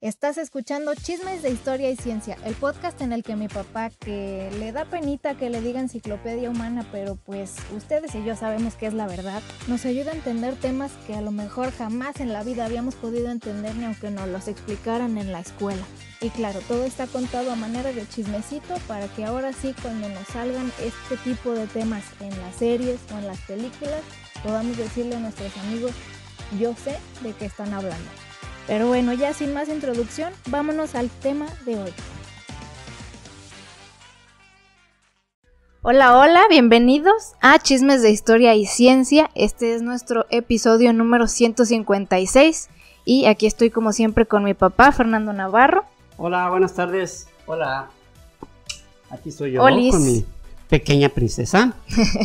Estás escuchando Chismes de Historia y Ciencia, el podcast en el que mi papá, que le da penita que le diga enciclopedia humana, pero pues ustedes y yo sabemos que es la verdad, nos ayuda a entender temas que a lo mejor jamás en la vida habíamos podido entender ni aunque nos los explicaran en la escuela. Y claro, todo está contado a manera de chismecito para que ahora sí, cuando nos salgan este tipo de temas en las series o en las películas, podamos decirle a nuestros amigos, yo sé de qué están hablando. Pero bueno, ya sin más introducción, vámonos al tema de hoy. Hola, bienvenidos a Chismes de Historia y Ciencia. Este es nuestro episodio número 156 y aquí estoy como siempre con mi papá, Fernando Navarro. Hola, buenas tardes. Hola. Aquí estoy yo Olis. Con mi pequeña princesa.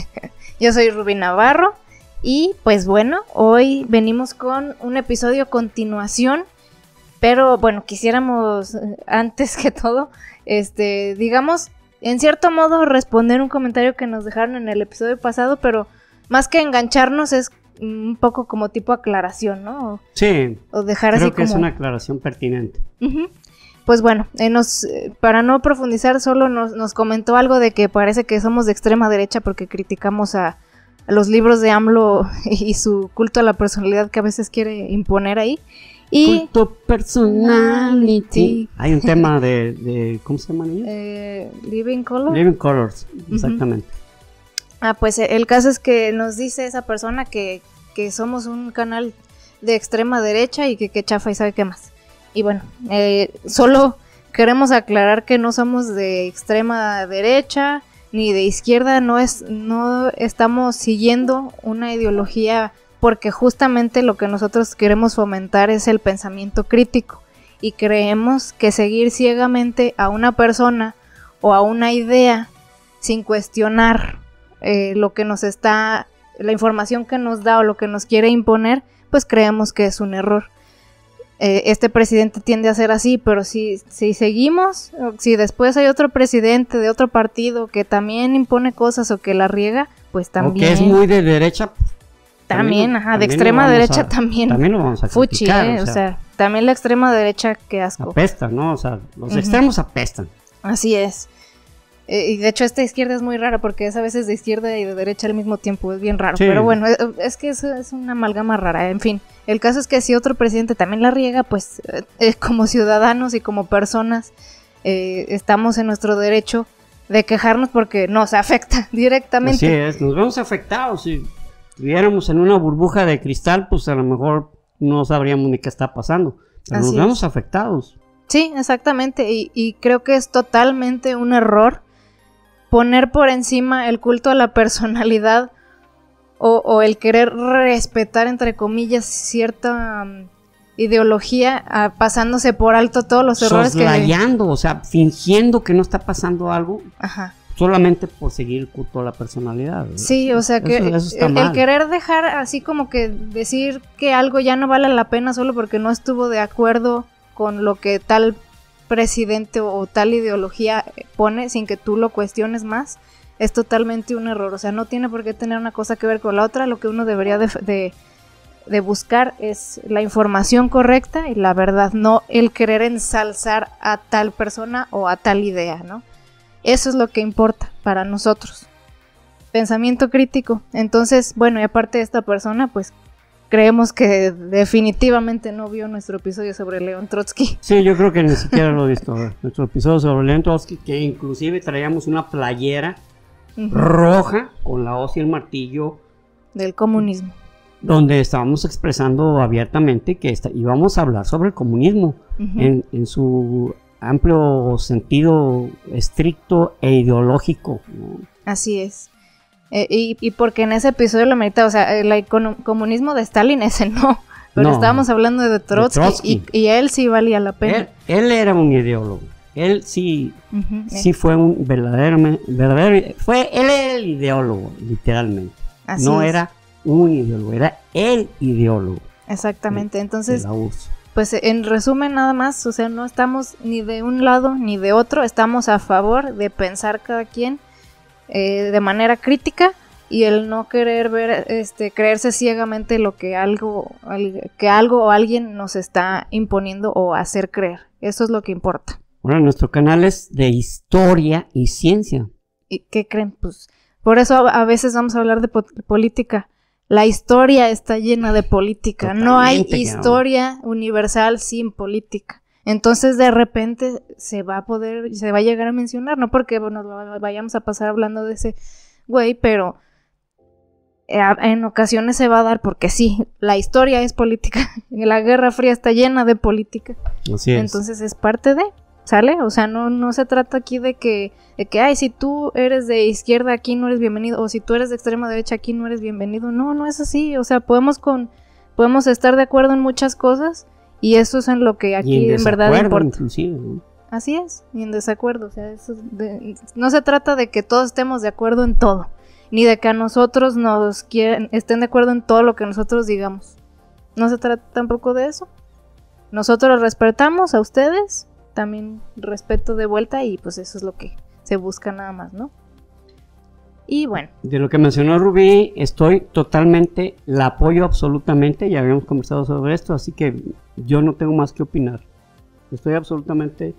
Yo soy Rubí Navarro. Y pues bueno, hoy venimos con un episodio a continuación, pero bueno, quisiéramos antes que todo, digamos, en cierto modo responder un comentario que nos dejaron en el episodio pasado, pero más que engancharnos es un poco como tipo aclaración, ¿no? Sí, o dejar creo así que como... es una aclaración pertinente. Uh-huh. Pues bueno, para no profundizar, solo nos comentó algo de que parece que somos de extrema derecha porque criticamos a los libros de AMLO y su culto a la personalidad que a veces quiere imponer ahí. Y culto personality. Hay un tema de ¿cómo se llaman ellos? Living Color. Living Colors, exactamente. Pues el caso es que nos dice esa persona que somos un canal de extrema derecha y que chafa y sabe qué más. Y bueno, solo queremos aclarar que no somos de extrema derecha ni de izquierda, no estamos siguiendo una ideología porque justamente lo que nosotros queremos fomentar es el pensamiento crítico y creemos que seguir ciegamente a una persona o a una idea sin cuestionar lo que la información que nos da o lo que nos quiere imponer, pues creemos que es un error. Este presidente tiende a ser así, pero si seguimos, si después hay otro presidente de otro partido que también impone cosas o que la riega, pues también. O que es muy de derecha. También, de extrema derecha también. También lo vamos a fuchi, criticar. O sea, también la extrema derecha, qué asco. Apesta, ¿no? O sea, los extremos apestan. Así es. Y de hecho esta izquierda es muy rara porque es a veces de izquierda y de derecha al mismo tiempo, es bien raro. Sí. Pero bueno, es que es una amalgama rara, en fin. El caso es que si otro presidente también la riega, pues como ciudadanos y como personas estamos en nuestro derecho de quejarnos porque nos afecta directamente. Así es, nos vemos afectados. Si estuviéramos en una burbuja de cristal, pues a lo mejor no sabríamos ni qué está pasando. Pero nos vemos afectados. Sí, exactamente. Y creo que es totalmente un error poner por encima el culto a la personalidad o el querer respetar, entre comillas, cierta ideología, pasándose por alto todos los errores soslayando, o sea, fingiendo que no está pasando algo. Ajá. Solamente por seguir el culto a la personalidad, ¿verdad? Sí, o sea que eso está mal. El querer dejar así como que decir que algo ya no vale la pena solo porque no estuvo de acuerdo con lo que tal presidente o tal ideología pone sin que tú lo cuestiones más, es totalmente un error. O sea, no tiene por qué tener una cosa que ver con la otra. Lo que uno debería de buscar es la información correcta y la verdad, no el querer ensalzar a tal persona o a tal idea, ¿no? Eso es lo que importa para nosotros. Pensamiento crítico. Entonces, bueno, y aparte de esta persona, pues creemos que definitivamente no vio nuestro episodio sobre León Trotsky. Sí, yo creo que ni siquiera lo he visto. Nuestro episodio sobre León Trotsky, que inclusive traíamos una playera roja con la hoz y el martillo del comunismo, donde estábamos expresando abiertamente que íbamos a hablar sobre el comunismo en su amplio sentido estricto e ideológico, ¿no? Así es. Y porque en ese episodio lo meditaba, o sea, el comunismo de Stalin ese no, pero estábamos hablando de Trotsky. Y él sí valía la pena. Él era un ideólogo, él sí, sí fue un verdadero, él era el ideólogo, literalmente. Así no es. Era un ideólogo, era el ideólogo. Exactamente, entonces, pues en resumen nada más, o sea, no estamos ni de un lado ni de otro, estamos a favor de pensar cada quien de manera crítica y el no querer ver, creerse ciegamente lo que algo o alguien nos está imponiendo o hacer creer. Eso es lo que importa. Bueno, nuestro canal es de historia y ciencia. ¿Y qué creen? Pues por eso a veces vamos a hablar de política. La historia está llena de política. Totalmente, no hay historia universal sin política. Entonces de repente se va a llegar a mencionar, no porque nos vayamos a pasar hablando de ese güey, pero en ocasiones se va a dar porque sí, la historia es política. La Guerra Fría está llena de política. Así es. Entonces es parte de, ¿sale? O sea, no se trata aquí de que ay, si tú eres de izquierda aquí no eres bienvenido, o si tú eres de extrema derecha aquí no eres bienvenido. No es así. O sea, podemos estar de acuerdo en muchas cosas, y eso es en lo que aquí en verdad importa. Inclusive, ¿no? Así es, y en desacuerdo. O sea, no se trata de que todos estemos de acuerdo en todo, ni de que a nosotros estén de acuerdo en todo lo que nosotros digamos. No se trata tampoco de eso. Nosotros los respetamos a ustedes, también respeto de vuelta, y pues eso es lo que se busca nada más, ¿no? Y bueno. De lo que mencionó Rubí, la apoyo absolutamente, ya habíamos conversado sobre esto, así que yo no tengo más que opinar. Estoy absolutamente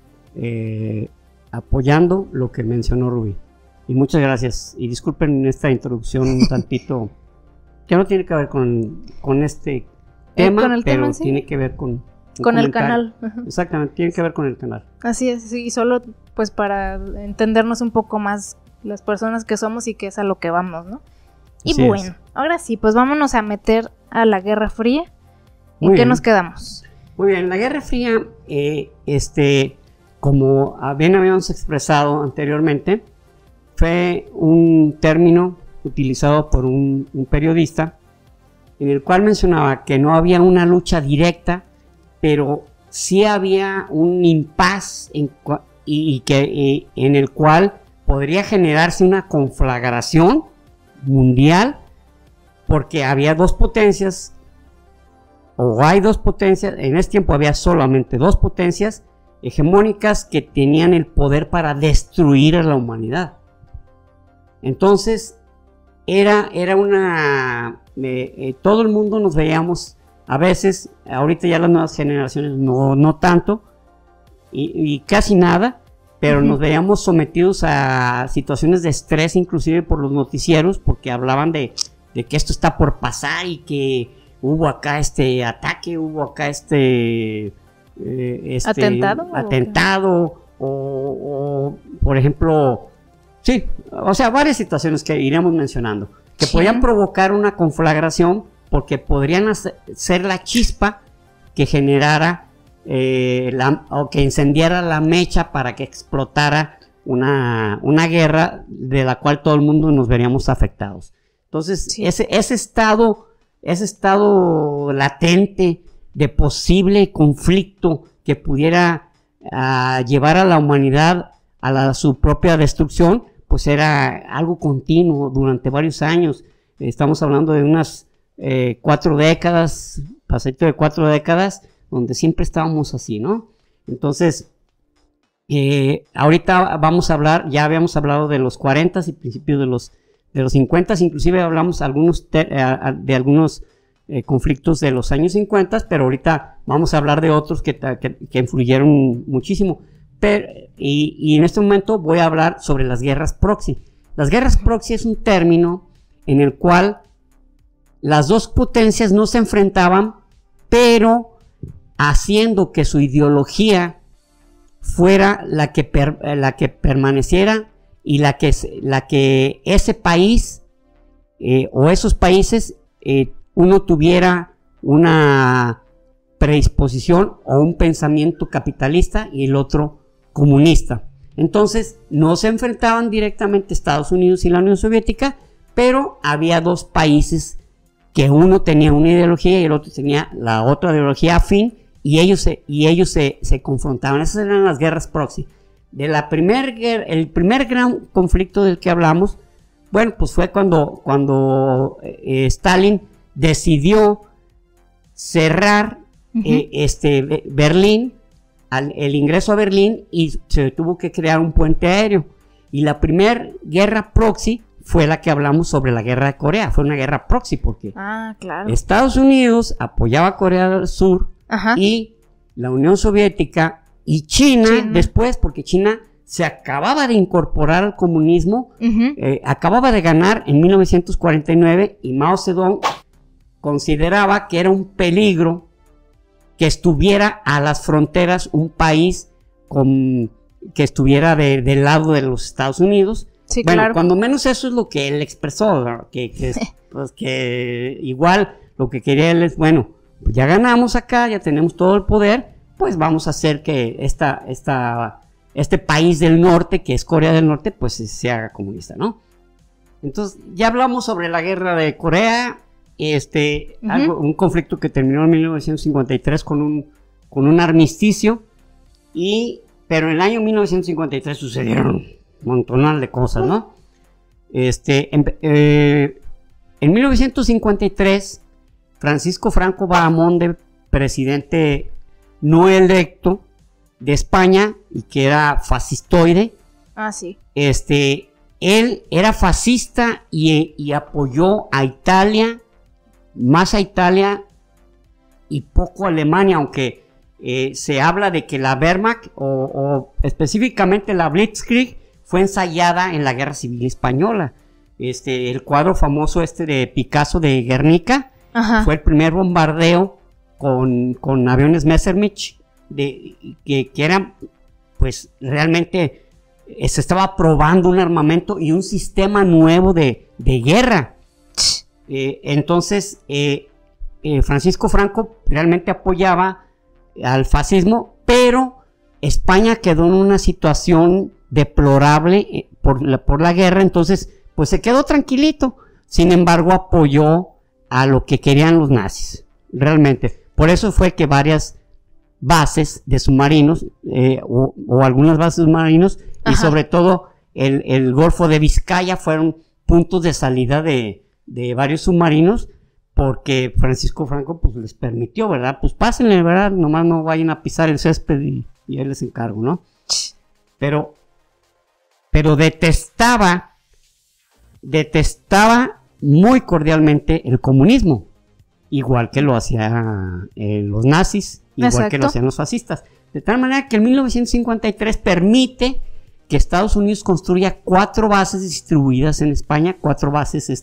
apoyando lo que mencionó Rubí. Y muchas gracias, y disculpen esta introducción un tantito, que no tiene que ver con este tema, pero tema, sí, tiene que ver con el canal. Exactamente, tiene que ver con el canal. Así es, sí, y solo pues para entendernos un poco más las personas que somos y que es a lo que vamos, ¿no? Y así bueno, ahora sí, pues vámonos a meter a la Guerra Fría. ¿En qué nos quedamos? Muy bien, la Guerra Fría, como bien habíamos expresado anteriormente, fue un término utilizado por un periodista en el cual mencionaba que no había una lucha directa, pero sí había un impas en el cual podría generarse una conflagración mundial, porque había dos potencias, o hay dos potencias. En ese tiempo había solamente dos potencias hegemónicas que tenían el poder para destruir a la humanidad. Entonces era una todo el mundo nos veíamos, a veces, ahorita ya las nuevas generaciones no tanto, y casi nada, pero nos veíamos sometidos a situaciones de estrés, inclusive por los noticieros, porque hablaban de que esto está por pasar, y que hubo acá este ataque, hubo acá atentado, o por ejemplo, sí, o sea, varias situaciones que iremos mencionando, que podían provocar una conflagración, porque podrían ser la chispa que generara o que incendiara la mecha para que explotara una guerra de la cual todo el mundo nos veríamos afectados. Entonces, ese estado latente de posible conflicto que pudiera llevar a la humanidad a su propia destrucción, pues era algo continuo durante varios años. Estamos hablando de unas 4 décadas, pasadito de 4 décadas, donde siempre estábamos así, ¿no? Entonces, ahorita vamos a hablar, ya habíamos hablado de los 40 y principios de los 50, inclusive hablamos de algunos conflictos de los años 50, pero ahorita vamos a hablar de otros que influyeron muchísimo. Y en este momento voy a hablar sobre las guerras proxy. Las guerras proxy es un término en el cual las dos potencias no se enfrentaban, pero haciendo que su ideología fuera la que permaneciera, y la que ese país o esos países uno tuviera una predisposición o un pensamiento capitalista y el otro comunista. Entonces no se enfrentaban directamente Estados Unidos y la Unión Soviética, pero había dos países que uno tenía una ideología y el otro tenía la otra ideología afín, y ellos se confrontaban. Esas eran las guerras proxy. El primer gran conflicto del que hablamos, bueno, pues fue cuando Stalin decidió cerrar Berlín, el ingreso a Berlín, y se tuvo que crear un puente aéreo. Y la primera guerra proxy fue la que hablamos sobre la guerra de Corea. Fue una guerra proxy porque claro. Estados Unidos apoyaba a Corea del Sur y la Unión Soviética y China después, porque China se acababa de incorporar al comunismo, acababa de ganar en 1949 y Mao Zedong consideraba que era un peligro que estuviera a las fronteras un país que estuviera del lado de los Estados Unidos. Sí, bueno, claro. cuando menos eso es lo que él expresó, ¿no? Pues que igual lo que quería él es, bueno, pues ya ganamos acá, ya tenemos todo el poder, pues vamos a hacer que este país del norte, que es Corea del Norte, pues se haga comunista, ¿no? Entonces, ya hablamos sobre la guerra de Corea, un conflicto que terminó en 1953 con un armisticio, pero en el año 1953 sucedieron un montón de cosas, ¿no? En 1953, Francisco Franco Bahamonde, presidente no electo de España y que era fascistoide. Sí. Él era fascista y apoyó a Italia, más a Italia y poco a Alemania, aunque se habla de que la Wehrmacht o específicamente la Blitzkrieg fue ensayada en la Guerra Civil Española. El cuadro famoso de Picasso de Guernica fue el primer bombardeo con aviones Messerschmitt que eran, pues realmente se estaba probando un armamento y un sistema nuevo de guerra. Entonces Francisco Franco realmente apoyaba al fascismo, pero España quedó en una situación deplorable por la guerra, entonces pues se quedó tranquilito. Sin embargo, apoyó a lo que querían los nazis, realmente. Por eso fue que varias bases de submarinos, o algunas bases de submarinos, y sobre todo el Golfo de Vizcaya, fueron puntos de salida de varios submarinos, porque Francisco Franco pues les permitió, ¿verdad? Pues pásenle, ¿verdad? Nomás no vayan a pisar el césped y él les encargo, ¿no? Pero detestaba muy cordialmente el comunismo, igual que lo hacían los nazis, igual que lo hacían los fascistas. De tal manera que en 1953 permite que Estados Unidos construya 4 bases distribuidas en España, 4 bases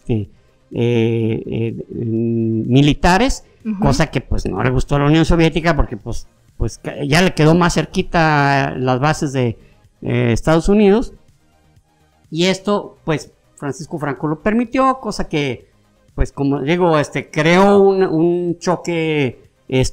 militares, cosa que pues no le gustó a la Unión Soviética porque pues ya le quedó más cerquita las bases de Estados Unidos, y esto pues Francisco Franco lo permitió, cosa que pues como digo, creó un choque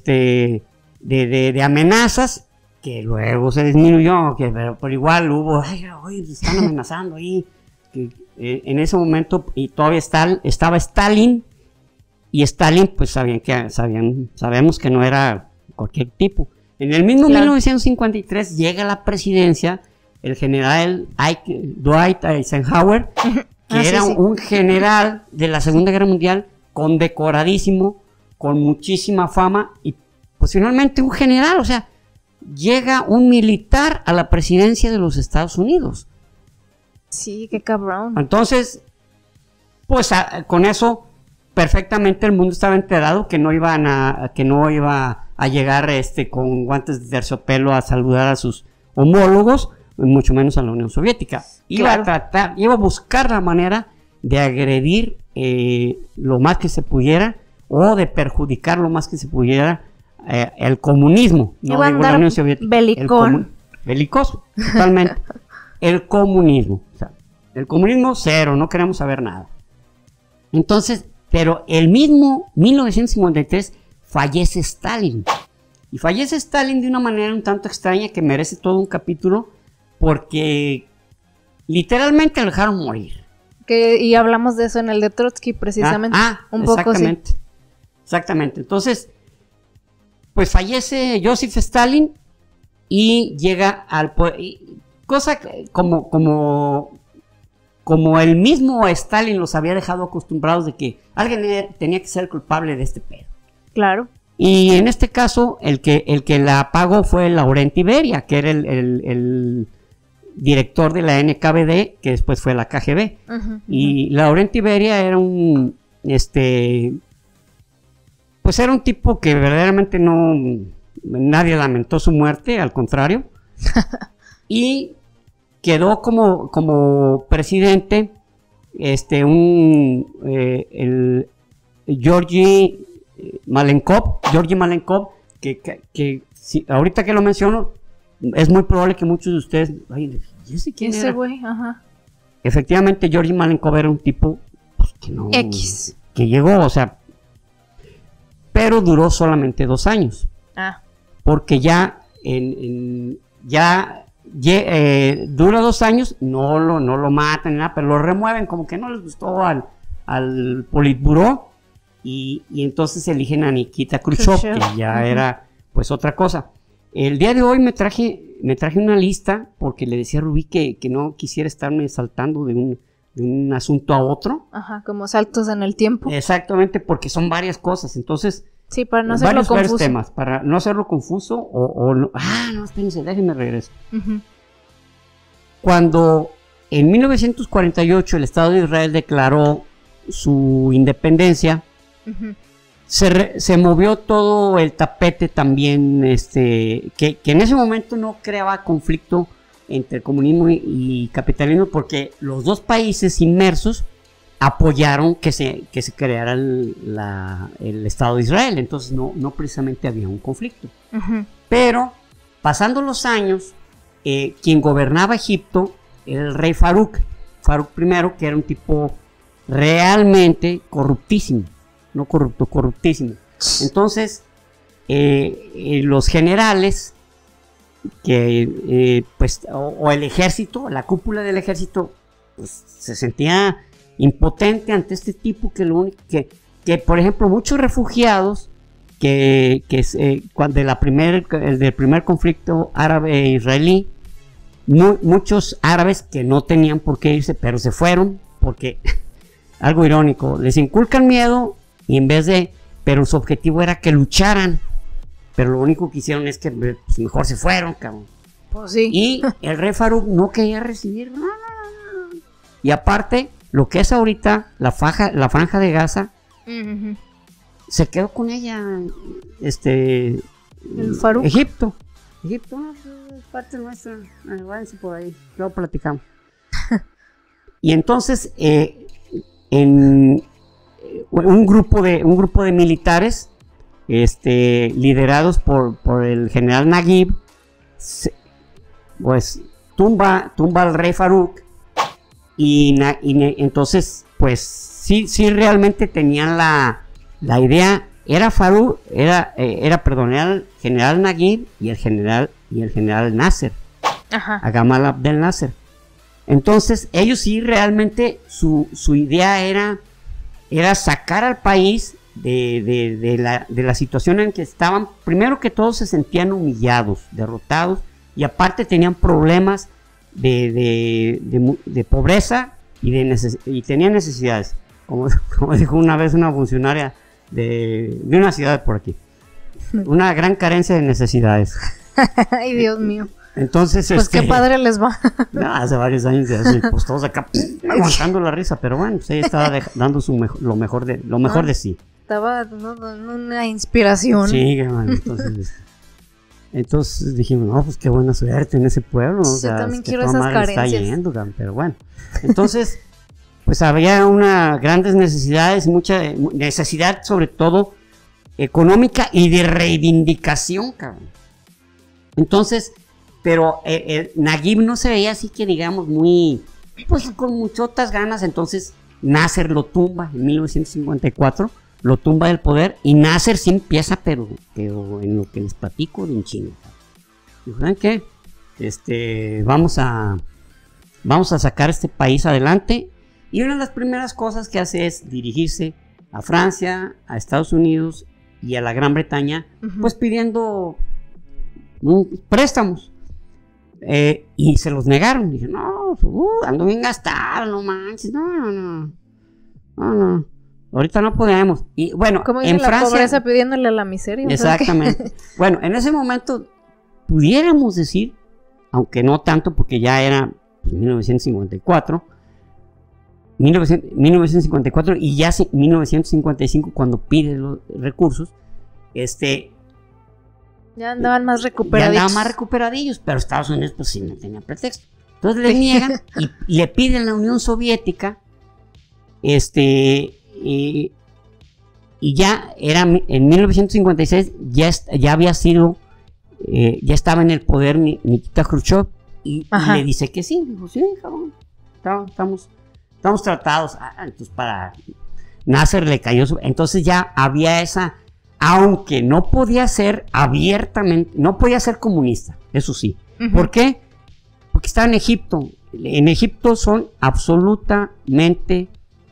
de amenazas que luego se disminuyó, pero igual hubo, están amenazando ahí, en ese momento, y todavía estaba Stalin, y Stalin pues sabemos que no era cualquier tipo. En el mismo 1953 llega a la presidencia el general Dwight Eisenhower, que era un general de la Segunda Guerra Mundial, condecoradísimo, con muchísima fama, y pues finalmente un general, o sea, llega un militar a la presidencia de los Estados Unidos. Sí, qué cabrón. Entonces, pues con eso perfectamente el mundo estaba enterado que no iba a llegar con guantes de terciopelo a saludar a sus homólogos, mucho menos a la Unión Soviética. Iba a buscar la manera de agredir lo más que se pudiera, o de perjudicar lo más que se pudiera el comunismo. No digo la Unión Soviética. Belicoso, totalmente. El comunismo. O sea, el comunismo cero, no queremos saber nada. Entonces, pero el mismo 1953 fallece Stalin. Y fallece Stalin de una manera un tanto extraña que merece todo un capítulo, porque literalmente lo dejaron morir. Y hablamos de eso en el de Trotsky, precisamente. Un poco, sí. Exactamente. Entonces, pues fallece Joseph Stalin y llega al poder. Cosa como el mismo Stalin los había dejado acostumbrados de que alguien tenía que ser culpable de este pedo. Claro. Y en este caso, el que la pagó fue Laurenti Beria, que era el director de la NKVD, que después fue la KGB. Y Laurenti Beria era pues era un tipo que verdaderamente nadie lamentó su muerte, al contrario. Y quedó como presidente el Georgi Malenkov, que ahorita que lo menciono, es muy probable que muchos de ustedes, ay, yo sé quién ese era. güey, ajá. Efectivamente, Georgi Malenkov era un tipo pues, que llegó, o sea, pero duró solamente 2 años. Porque ya dura 2 años, no lo matan, nada, pero lo remueven, como que no les gustó al Politburó, y entonces eligen a Nikita Khrushchev, que ya era pues otra cosa. El día de hoy me traje una lista, porque le decía a Rubí que no quisiera estarme saltando de un asunto a otro. Ajá, como saltos en el tiempo. Exactamente, porque son varias cosas, entonces... Sí, para no hacerlo confuso. Varios temas, para no hacerlo confuso no, espérense, déjenme regreso. Cuando en 1948 el Estado de Israel declaró su independencia, se movió todo el tapete también, que en ese momento no creaba conflicto entre comunismo y capitalismo, porque los dos países inmersos apoyaron que se creara el Estado de Israel, entonces no precisamente había un conflicto. Pero pasando los años, quien gobernaba Egipto era el rey Farouk I, que era un tipo realmente corruptísimo, no corrupto, corruptísimo. Entonces los generales o el ejército, la cúpula del ejército, pues, se sentía impotente ante este tipo, que por ejemplo muchos refugiados cuando del primer conflicto árabe-israelí, muchos árabes que no tenían por qué irse, pero se fueron, porque algo irónico, les inculcan miedo y pero su objetivo era que lucharan, pero lo único que hicieron es que pues, mejor se fueron, cabrón. Pues sí. Y el rey Farouk no quería recibir, no. Y aparte, lo que es ahorita la franja de Gaza, se quedó con ella, el Farouk. Egipto, no, es parte nuestra, váyanse por ahí, luego platicamos. Y entonces, un grupo de militares, liderados por el general Naguib, pues tumba al rey Farouk. Y entonces, pues sí realmente tenían la idea. Era Farouk, era el general Naguib y el general Nasser, Gamal Abdel Nasser. Entonces, ellos sí realmente su idea era sacar al país de la situación en que estaban. Primero que todos se sentían humillados, derrotados, y aparte tenían problemas de pobreza y tenían necesidades, como dijo una vez una funcionaria de una ciudad por aquí, una gran carencia de necesidades. Ay, Dios mío. Entonces, pues qué padre les va. Hace varios años pues todos acá aguantando la risa, pero bueno, pues ella estaba dando lo mejor de sí. Estaba dando una inspiración. Sí, entonces dijimos, no, pues qué buena suerte en ese pueblo. Yo también quiero esas carencias. Está yendo, pero bueno. Entonces, pues había grandes necesidades, mucha necesidad sobre todo económica y de reivindicación, cabrón. Entonces, pero Naguib no se veía así que digamos muy, pues con muchotas ganas. Entonces Nasser lo tumba en 1954, lo tumba del poder, y Nasser sí empieza, pero en lo que les platico de un chingo. Dijo, ¿saben qué? Vamos a sacar este país adelante. Y una de las primeras cosas que hace es dirigirse a Francia, a Estados Unidos y a la Gran Bretaña, pues pidiendo préstamos. Y se los negaron. Dije, no, ando bien gastado, no manches, no. Ahorita no podemos. Y bueno, como dice en la Francia, pobreza pidiéndole a la miseria. Exactamente. Bueno, en ese momento pudiéramos decir aunque no tanto porque ya era 1954, 1954 y ya 1955 cuando pide los recursos, ya andaban más ya recuperadillos. andaban más recuperadillos, pero Estados Unidos pues sí no tenía pretexto. Entonces le niegan y le piden a la Unión Soviética, y ya era en 1956, ya había sido, ya estaba en el poder Nikita Khrushchev y le dice que sí, dijo, sí, cabrón, estamos tratados. Entonces para Nasser le cayó, entonces ya había esa, aunque no podía ser abiertamente, no podía ser comunista, eso sí. ¿Por qué? Porque estaba en Egipto. En Egipto son absolutamente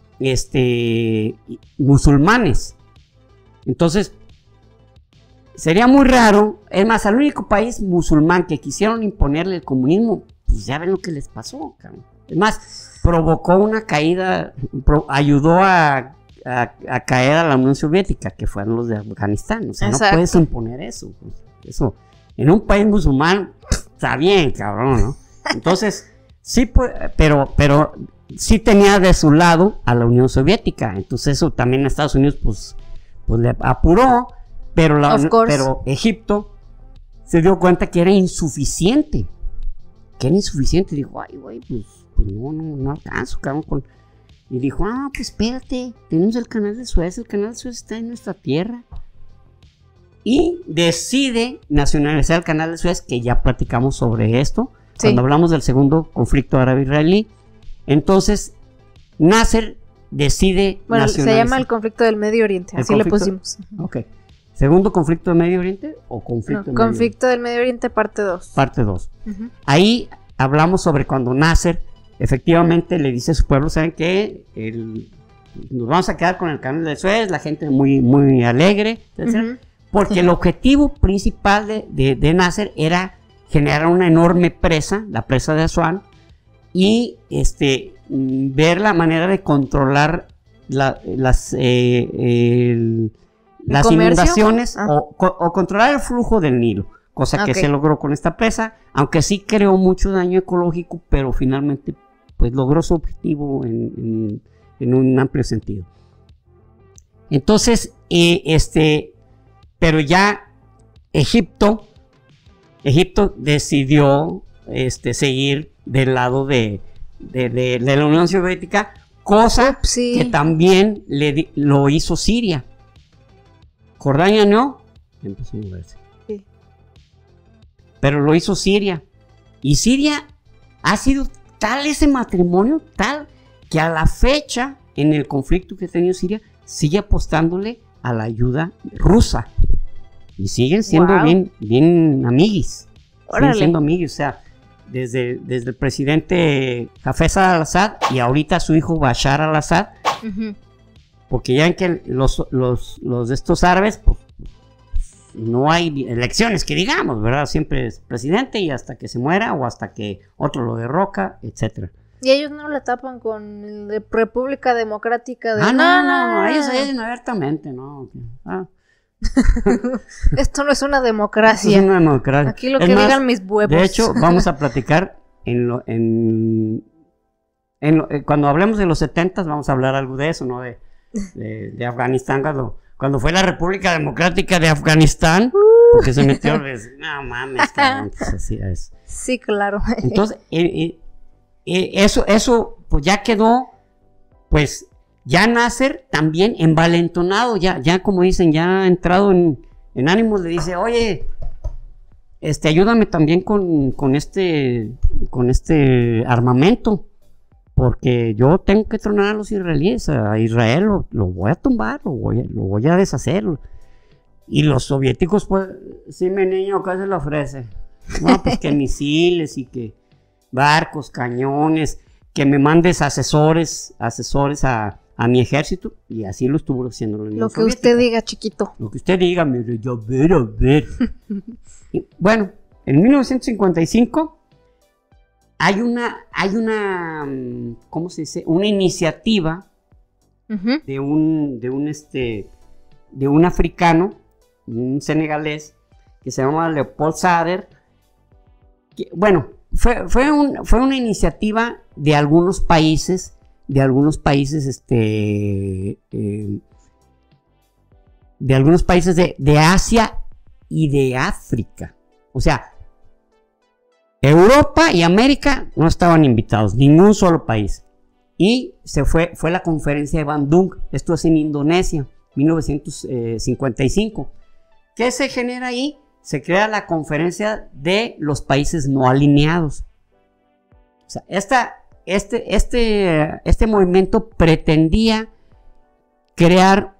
musulmanes. Entonces sería muy raro. Es más, al único país musulmán que quisieron imponerle el comunismo, pues ya ven lo que les pasó, cabrón. Es más, provocó una caída, ayudó a caer a la Unión Soviética, que fueron los de Afganistán. O sea, no puedes imponer eso. Eso en un país musulmán está bien, cabrón, ¿no? Entonces, sí, pero sí tenía de su lado a la Unión Soviética. Entonces eso también a Estados Unidos pues le apuró, pero Egipto se dio cuenta que era insuficiente. Dijo, ay, güey, pues no alcanzo, cabrón. Y dijo, pues espérate, tenemos el canal de Suez está en nuestra tierra. Y decide nacionalizar el canal de Suez, que ya platicamos sobre esto, cuando hablamos del segundo conflicto árabe-israelí. Entonces, Nasser decide nacionalizar. Se llama el conflicto del Medio Oriente, así le pusimos. Ok. ¿Segundo conflicto del Medio Oriente o conflicto del Medio Oriente, parte 2? Parte 2. Ahí hablamos sobre cuando Nasser efectivamente le dice a su pueblo, ¿saben qué? Nos vamos a quedar con el canal de Suez, la gente muy, muy alegre, etc. Porque el objetivo principal de Nasser era generar una enorme presa, la presa de Asuán, y ver la manera de controlar las inundaciones o controlar el flujo del Nilo, cosa que se logró con esta presa, aunque sí creó mucho daño ecológico, pero finalmente pues logró su objetivo en un amplio sentido. Entonces, pero ya Egipto decidió seguir del lado de la Unión Soviética, cosa que también lo hizo Siria. Jordania no, empezó a moverse. Sí. Pero lo hizo Siria. Y Siria ha sido tal ese matrimonio, tal que a la fecha, en el conflicto que ha tenido Siria, sigue apostándole a la ayuda rusa. Y siguen siendo bien amiguis. Siguen siendo amiguis, o sea, desde el presidente Hafez al-Assad y ahorita su hijo Bashar al-Assad, porque ya ven que los de estos árabes, pues, no hay elecciones que digamos, ¿verdad? Siempre es presidente y hasta que se muera o hasta que otro lo derroca, etcétera. Y ellos no le tapan con República Democrática de... No, ellos se dicen abiertamente, ¿no? Esto no es una democracia. Esto es una democracia. Aquí lo que digan mis huevos. De hecho, vamos a platicar cuando hablemos de los 70s, vamos a hablar algo de eso, ¿no? De Afganistán, cuando fue la República Democrática de Afganistán, porque se metió, no mames, cabrón, pues así es. Sí, claro. Entonces, eso pues ya quedó, pues ya Nasser también envalentonado, ya como dicen, ya entrado en ánimos, le dice, oye, ayúdame también con este armamento, porque yo tengo que tronar a los israelíes, a Israel lo voy a tumbar, lo voy a deshacer. Y los soviéticos, pues, sí, mi niño, ¿qué se le ofrece? No, pues que misiles y que barcos, cañones, que me mandes asesores a mi ejército, y así lo estuvo haciendo la Unión Lo que Soviética. usted diga, chiquito. Lo que usted diga, mire, yo a ver. Y, bueno, en 1955 hay una, ¿cómo se dice? Una iniciativa de un africano, un senegalés, que se llama Leopold Sader, bueno, fue una iniciativa de algunos países, de algunos países de Asia y de África. O sea, Europa y América no estaban invitados, ningún solo país. Y fue la conferencia de Bandung, esto es en Indonesia, 1955. ¿Qué se genera ahí? Se crea la conferencia de los países no alineados. O sea, este movimiento pretendía crear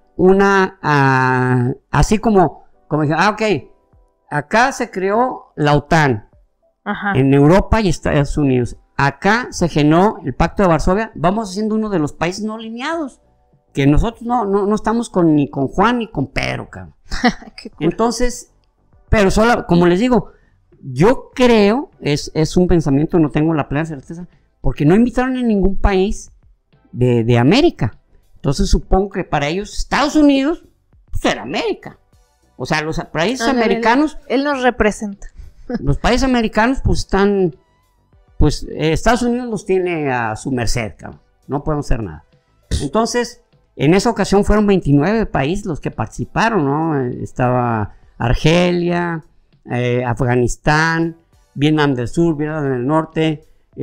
así como dijeron, ok, acá se creó la OTAN, ajá, en Europa y Estados Unidos. Acá se generó el Pacto de Varsovia, vamos siendo uno de los países no alineados, que nosotros no estamos ni con Juan ni con Pedro, cabrón. Qué cool. Entonces, pero solo, como les digo, yo creo, es un pensamiento, no tengo la plena certeza, porque no invitaron a ningún país de América. Entonces supongo que para ellos Estados Unidos pues era América. O sea, los países americanos... Él nos representa. Los países americanos pues están... Pues Estados Unidos los tiene a su merced, cabrón. No podemos hacer nada. Entonces, en esa ocasión fueron 29 países los que participaron, ¿no? Estaba Argelia, Afganistán, Vietnam del Sur, Vietnam del Norte,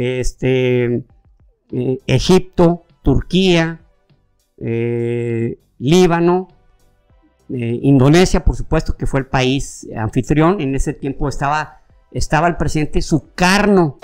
Egipto, Turquía, Líbano, Indonesia, por supuesto, que fue el país anfitrión. En ese tiempo estaba el presidente Sukarno,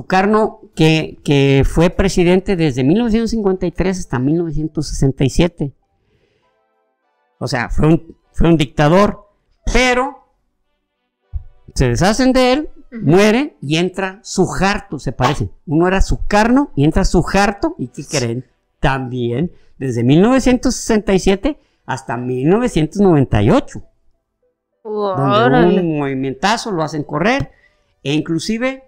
que fue presidente desde 1953 hasta 1967. O sea, fue un dictador, pero se deshacen de él, muere y entra Suharto, se parece. Uno era Sukarno y entra Suharto, ¿y qué creen? También desde 1967 hasta 1998. Donde un movimentazo, lo hacen correr, e inclusive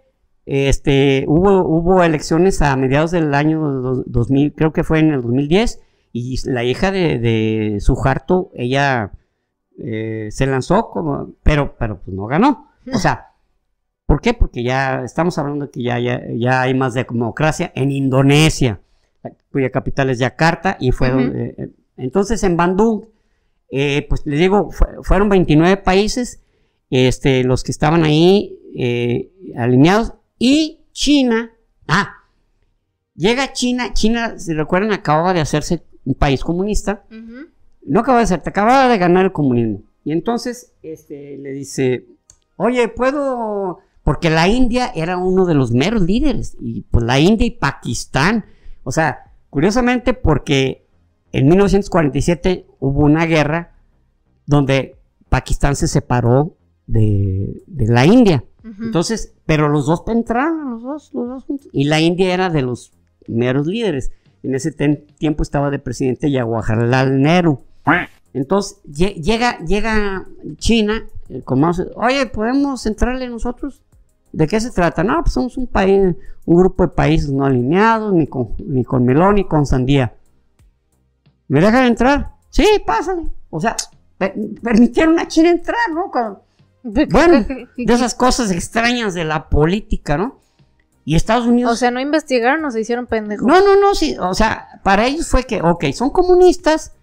hubo elecciones a mediados del año 2000, creo que fue en el 2010, y la hija de Suharto, ella se lanzó, pero pues no ganó. O sea, ¿por qué? Porque ya estamos hablando de que ya hay más democracia en Indonesia, cuya capital es Yakarta, y fueron, entonces en Bandung, pues les digo, fueron 29 países los que estaban ahí alineados, y China, llega China, si recuerdan, acababa de hacerse un país comunista, no acababa de ser, acababa de ganar el comunismo, y entonces le dice, oye, ¿puedo...? Porque la India era uno de los meros líderes, y pues la India y Pakistán, o sea, curiosamente porque en 1947 hubo una guerra donde Pakistán se separó de la India. Entonces, pero los dos entraron, los dos juntos, y la India era de los meros líderes. En ese tiempo estaba de presidente Jawaharlal Nehru. Entonces llega China, oye, ¿podemos entrarle nosotros? ¿De qué se trata? No, pues somos un grupo de países no alineados, ni con melón ni con sandía. ¿Me dejan entrar? Sí, pásale. O sea, permitieron a China entrar, ¿no? Bueno, de esas cosas extrañas de la política, ¿no? Y Estados Unidos... O sea, no investigaron o se hicieron pendejos. No, sí, o sea, para ellos fue que, ok, son comunistas,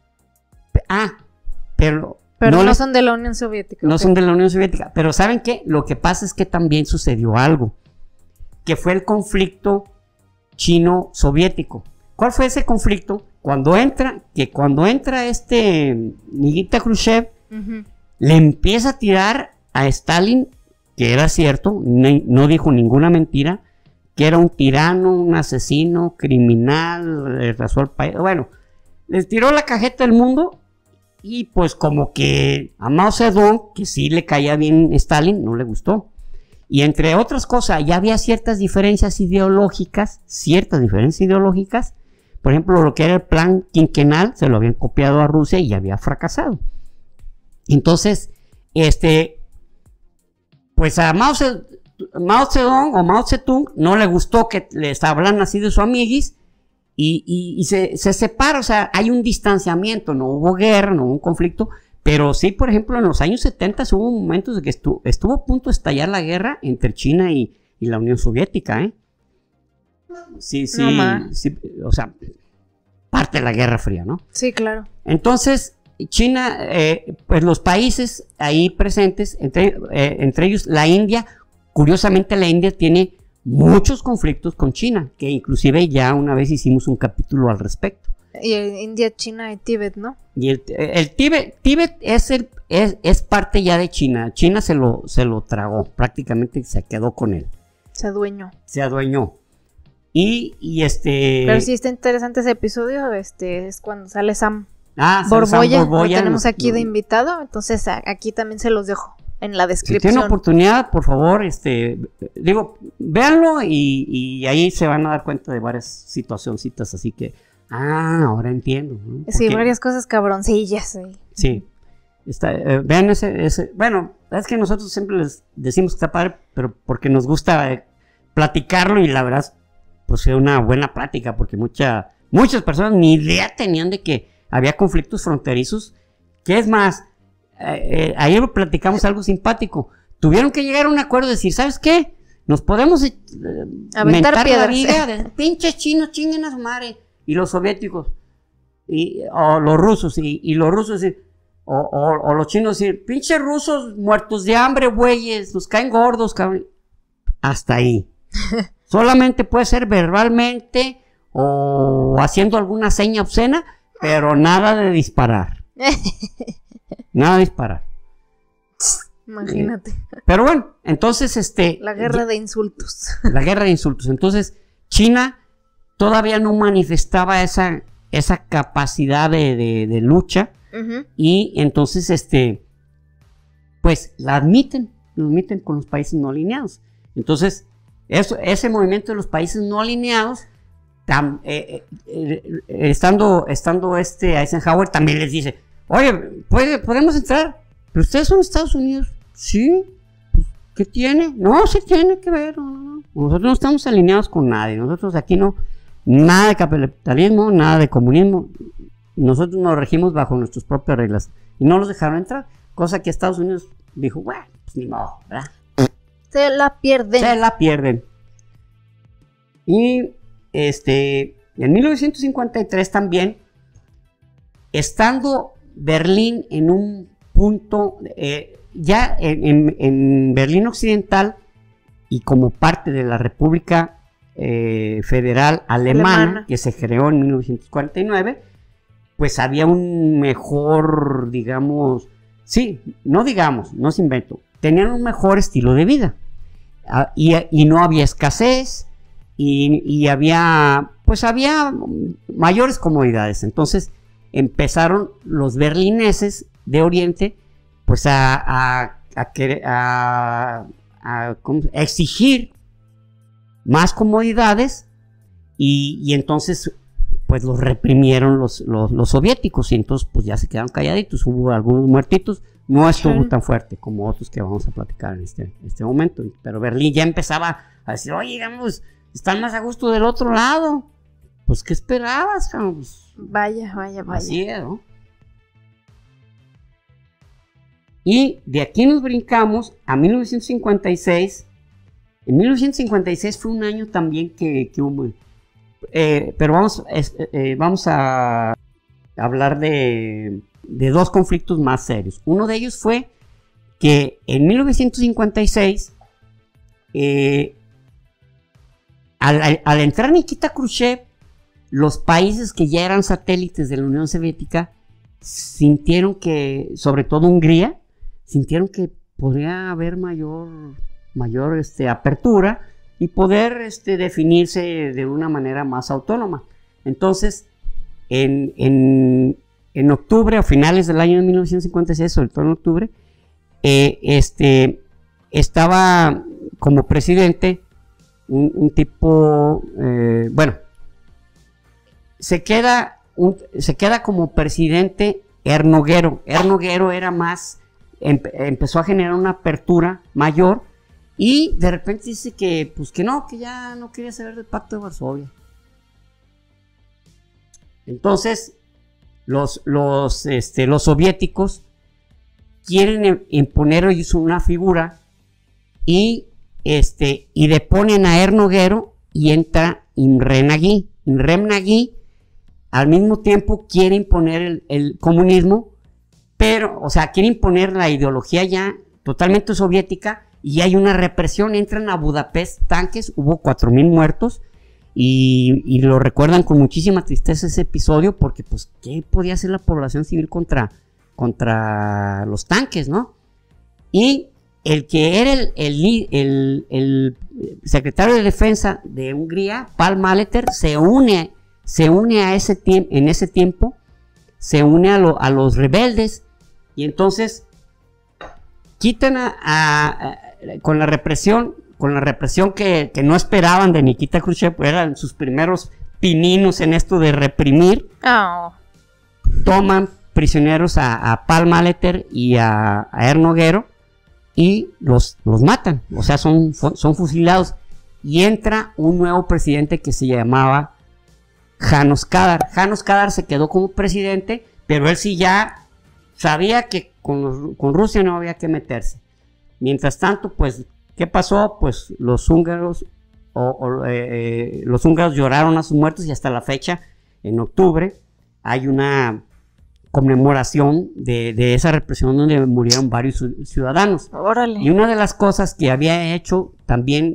pero no son de la Unión Soviética. No son de la Unión Soviética, pero ¿saben qué? Lo que pasa es que también sucedió algo, que fue el conflicto chino-soviético. ¿Cuál fue ese conflicto? Cuando entra Nikita Khrushchev, le empieza a tirar a Stalin, que era cierto, no dijo ninguna mentira, que era un tirano, un asesino, criminal, arrasó el país. Bueno, les tiró la cajeta del mundo, y pues como que a Mao Zedong, que sí le caía bien Stalin, no le gustó. Y entre otras cosas, ya había ciertas diferencias ideológicas, por ejemplo, lo que era el plan quinquenal, se lo habían copiado a Rusia y ya había fracasado. Entonces, pues a Mao Zedong o Mao Zedong no le gustó que les hablan así de su amiguis, y se separa. O sea, hay un distanciamiento, no hubo guerra, no hubo un conflicto, Pero sí, por ejemplo, en los años 70 hubo momentos de que estuvo a punto de estallar la guerra entre China y la Unión Soviética, ¿eh? Sí, sí, o sea, parte de la Guerra Fría, ¿no? Sí, claro. Entonces, China, pues los países ahí presentes, entre ellos la India, curiosamente la India tiene muchos conflictos con China, que inclusive ya una vez hicimos un capítulo al respecto. Y India, China y Tíbet, ¿no? Y el Tíbet es parte ya de China. China se lo tragó, prácticamente se quedó con él. Se adueñó. Y Pero sí está interesante ese episodio, es cuando sale Sam Borbolla. Lo tenemos aquí de invitado, entonces aquí también se los dejo en la descripción. Si tienen oportunidad, por favor, véanlo y ahí se van a dar cuenta de varias situacioncitas, así que ahora entiendo, ¿no? Sí, varias cosas cabroncillas. Sí. Vean ese. Bueno, es que nosotros siempre les decimos que está padre, pero porque nos gusta platicarlo y la verdad, pues fue una buena plática, porque muchas personas ni idea tenían de que había conflictos fronterizos. Que es más, ayer platicamos algo simpático. Tuvieron que llegar a un acuerdo de decir, ¿sabes qué? Nos podemos aventar piedras. La viga de pinches chinos, chinguen a su madre. Y los soviéticos, o los rusos, y los rusos, o los chinos, decir, pinches rusos muertos de hambre, güeyes, nos caen gordos, cabrón. Hasta ahí. Solamente puede ser verbalmente o haciendo alguna seña obscena, pero nada de disparar. Nada de disparar. Imagínate. Pero bueno, entonces la guerra de insultos. La guerra de insultos. Entonces, China todavía no manifestaba esa capacidad de lucha. Uh-huh. Y entonces, pues la admiten con los países no alineados. Entonces, ese movimiento de los países no alineados, estando Eisenhower también les dice, oye, podemos entrar, pero ustedes son Estados Unidos. Sí, ¿qué tiene? No, sí tiene que ver. No. Nosotros no estamos alineados con nadie. Nosotros aquí no, nada de capitalismo, nada de comunismo. Nosotros nos regimos bajo nuestras propias reglas. Y no los dejaron entrar. Cosa que Estados Unidos dijo, bueno, pues ni modo, ¿verdad? Se la pierden. Y en 1953 también, estando Berlín en un punto, ya en Berlín Occidental y como parte de la República Federal Alemana, que se creó en 1949, pues había un mejor, no se inventó, tenían un mejor estilo de vida, y no había escasez, y había mayores comodidades. Entonces empezaron los berlineses de Oriente pues a exigir más comodidades, y entonces pues los reprimieron los soviéticos, y entonces pues ya se quedaron calladitos. Hubo algunos muertitos, no estuvo tan fuerte como otros que vamos a platicar en este momento, pero Berlín ya empezaba a decir, oye, digamos, están más a gusto del otro lado. Pues, ¿qué esperabas? Pues, vaya. Así es, ¿no? Y de aquí nos brincamos a 1956. En 1956 fue un año también que hubo... pero vamos a hablar de dos conflictos más serios. Uno de ellos fue que en 1956... Al entrar Nikita Khrushchev, los países que ya eran satélites de la Unión Soviética sintieron que, sobre todo Hungría, sintieron que podría haber mayor apertura y poder definirse de una manera más autónoma. Entonces, en octubre, a finales del año de 1956, sobre todo en octubre, estaba como presidente un tipo, se queda como presidente Ernogero. Ernogero era más, empezó a generar una apertura mayor, y de repente dice que ya no quería saber del Pacto de Varsovia. Entonces los soviéticos quieren imponer ellos una figura y deponen a Ernoguero y entra Imre Nagy. Imre Nagy al mismo tiempo quiere imponer el comunismo, pero, o sea, quiere imponer la ideología ya totalmente soviética, y hay una represión. Entran a Budapest tanques, hubo 4,000 muertos, y lo recuerdan con muchísima tristeza ese episodio, porque pues, ¿qué podía hacer la población civil contra los tanques, no? Y el que era el secretario de defensa de Hungría, Pál Máleter, se une a en ese tiempo, se une a los rebeldes, y entonces quitan con la represión que no esperaban de Nikita Khrushchev, eran sus primeros pininos en esto de reprimir. Oh. Toman prisioneros a Pál Máleter y a Ernoguero y los matan, o sea, son fusilados, y entra un nuevo presidente que se llamaba János Kadar. János Kadar se quedó como presidente, pero él sí ya sabía que con Rusia no había que meterse. Mientras tanto, pues, ¿qué pasó? Pues los húngaros lloraron a sus muertos, y hasta la fecha, en octubre, hay una conmemoración de esa represión donde murieron varios ciudadanos. Órale. Y una de las cosas que había hecho también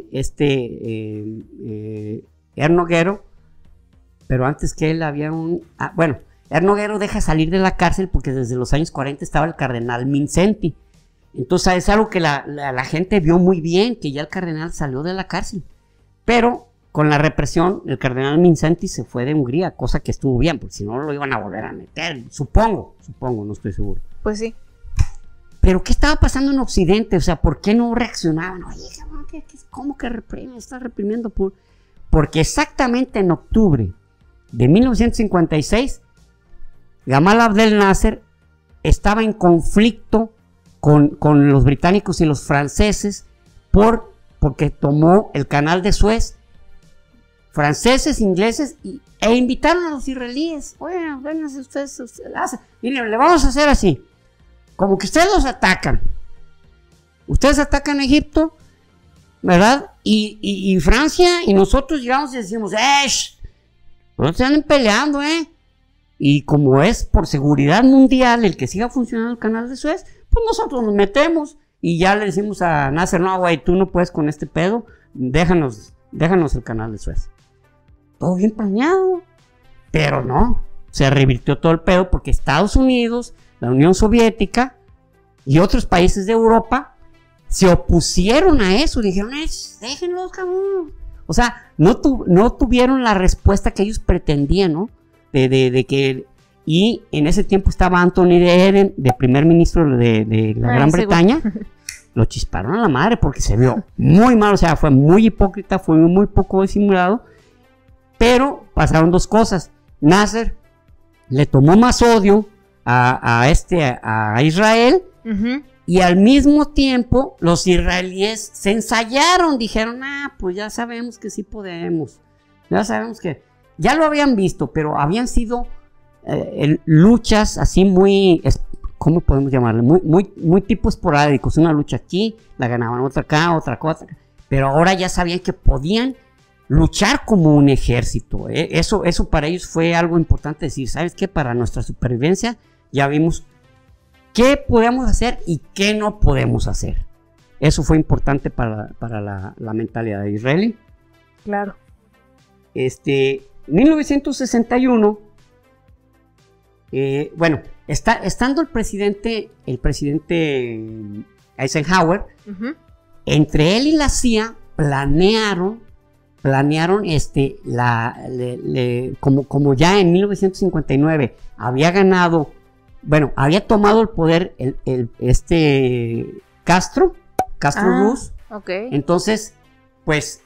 Ernoguero, pero antes que él había Ernoguero deja salir de la cárcel porque desde los años 40 estaba el cardenal Mindszenty. Entonces es algo que la gente vio muy bien, que ya el cardenal salió de la cárcel. Pero con la represión, el cardenal Mindszenty se fue de Hungría, cosa que estuvo bien, porque si no lo iban a volver a meter. Supongo, no estoy seguro. Pues sí. Pero ¿qué estaba pasando en Occidente? O sea, ¿por qué no reaccionaban? Oye, ¿cómo que reprime? Está reprimiendo porque exactamente en octubre de 1956, Gamal Abdel Nasser estaba en conflicto con los británicos y los franceses porque tomó el canal de Suez. Franceses, ingleses, e invitaron a los israelíes. Oye, vénganse ustedes, miren, le vamos a hacer así, como que ustedes los atacan. Ustedes atacan a Egipto, ¿verdad? Y Francia, y nosotros llegamos y decimos, no se anden peleando, Y como es por seguridad mundial el que siga funcionando el canal de Suez, pues nosotros nos metemos y ya le decimos a Nasser, no, güey, tú no puedes con este pedo, déjanos el canal de Suez. Todo bien planeado, pero no, se revirtió todo el pedo porque Estados Unidos, la Unión Soviética y otros países de Europa se opusieron a eso, dijeron, déjenlos, cabrón. O sea, no tuvieron la respuesta que ellos pretendían, ¿no? Y en ese tiempo estaba Anthony Eden, de primer ministro de la Gran Bretaña. Lo chisparon a la madre porque se vio muy mal, o sea, fue muy hipócrita, fue muy poco disimulado. Pero pasaron dos cosas. Nasser le tomó más odio a Israel, y al mismo tiempo los israelíes se ensayaron, dijeron, pues ya sabemos que sí podemos, ya sabemos que ya lo habían visto, pero habían sido luchas así muy, ¿cómo podemos llamarle? Muy tipo esporádicos, una lucha aquí, la ganaban, otra acá, otra cosa, pero ahora ya sabían que podían luchar como un ejército. Eso para ellos fue algo importante, decir, ¿sabes qué? Para nuestra supervivencia ya vimos qué podemos hacer y qué no podemos hacer. Eso fue importante para la mentalidad de israelí. Claro. 1961, estando el presidente Eisenhower, entre él y la CIA planearon como ya en 1959 había ganado, había tomado el poder Castro Ruz. Okay. Entonces, pues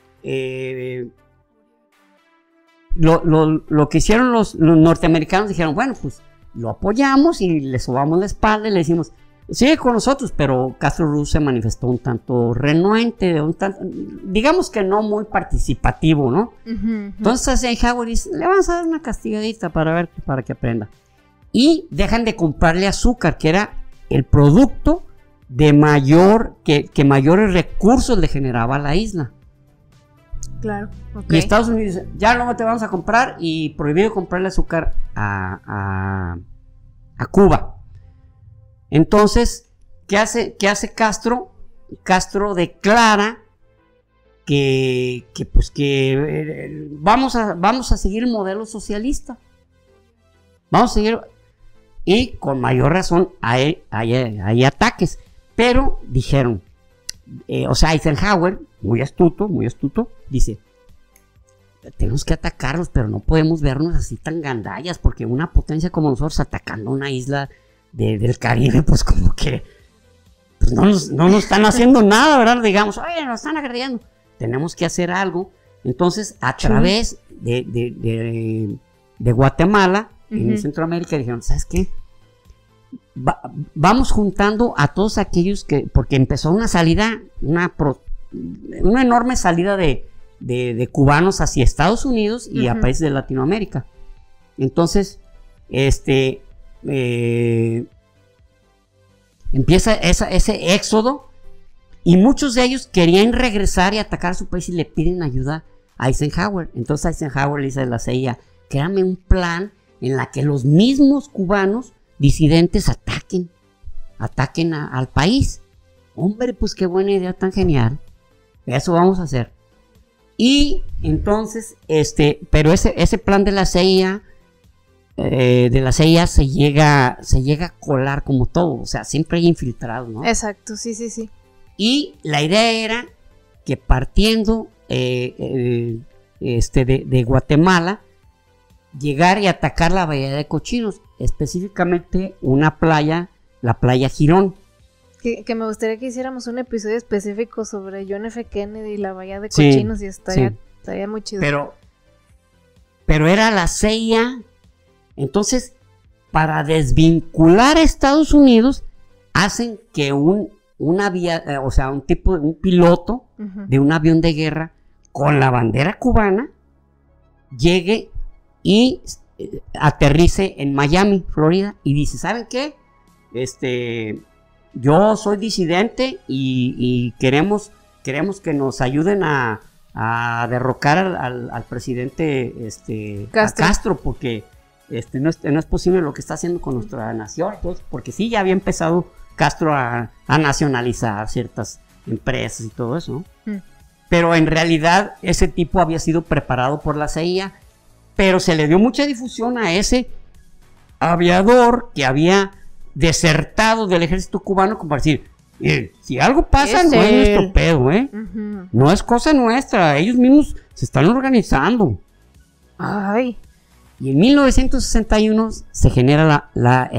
lo que hicieron los norteamericanos, dijeron, bueno, pues lo apoyamos y le sobamos la espalda y le decimos, sigue con nosotros, pero Castro Ruz se manifestó un tanto renuente, digamos que no muy participativo, ¿no? Entonces Eisenhower dice, le vamos a dar una castigadita para que aprenda. Y dejan de comprarle azúcar, que era el producto de que mayores recursos le generaba a la isla. Claro, ok. Y Estados Unidos dice, ya no te vamos a comprar, y prohibido comprarle azúcar a Cuba. Entonces, ¿qué hace Castro? Castro declara que vamos a seguir el modelo socialista. Vamos a seguir, y con mayor razón hay ataques. Pero dijeron, Eisenhower, muy astuto, dice, tenemos que atacarlos, pero no podemos vernos así tan gandallas, porque una potencia como nosotros atacando una isla del Caribe, pues como que pues no nos están haciendo nada, ¿verdad? Digamos, oye, nos están agrediendo. Tenemos que hacer algo. Entonces, a través de Guatemala, en Centroamérica, dijeron, ¿sabes qué? Vamos juntando a todos aquellos porque empezó una salida, una enorme salida de cubanos hacia Estados Unidos y a países de Latinoamérica. Entonces, empieza ese éxodo, y muchos de ellos querían regresar y atacar a su país, y le piden ayuda a Eisenhower. Entonces Eisenhower le dice a la CIA, créame un plan en la que los mismos cubanos disidentes ataquen al país. Hombre, pues qué buena idea tan genial. Eso vamos a hacer. Y entonces, pero ese plan de la CIA, se llega a colar como todo. O sea, siempre hay infiltrados, ¿no? Exacto, sí. Y la idea era que partiendo de Guatemala, llegar y atacar la bahía de Cochinos, específicamente una playa, la playa Girón. Que me gustaría que hiciéramos un episodio específico sobre John F. Kennedy y la bahía de Cochinos, y estaría muy chido. Pero era la CIA. Entonces, para desvincular a Estados Unidos, hacen que un piloto de un avión de guerra con la bandera cubana llegue y aterrice en Miami, Florida, y dice, ¿saben qué? Yo soy disidente y queremos que nos ayuden a derrocar al presidente Castro, porque no es posible lo que está haciendo con nuestra nación. Entonces, porque sí, ya había empezado Castro a nacionalizar ciertas empresas y todo eso, ¿no? Pero en realidad ese tipo había sido preparado por la CIA, pero se le dio mucha difusión a ese aviador que había desertado del ejército cubano, como para decir, si algo pasa, no es nuestro pedo, no es cosa nuestra, ellos mismos se están organizando. Ay. Y en 1961 se genera la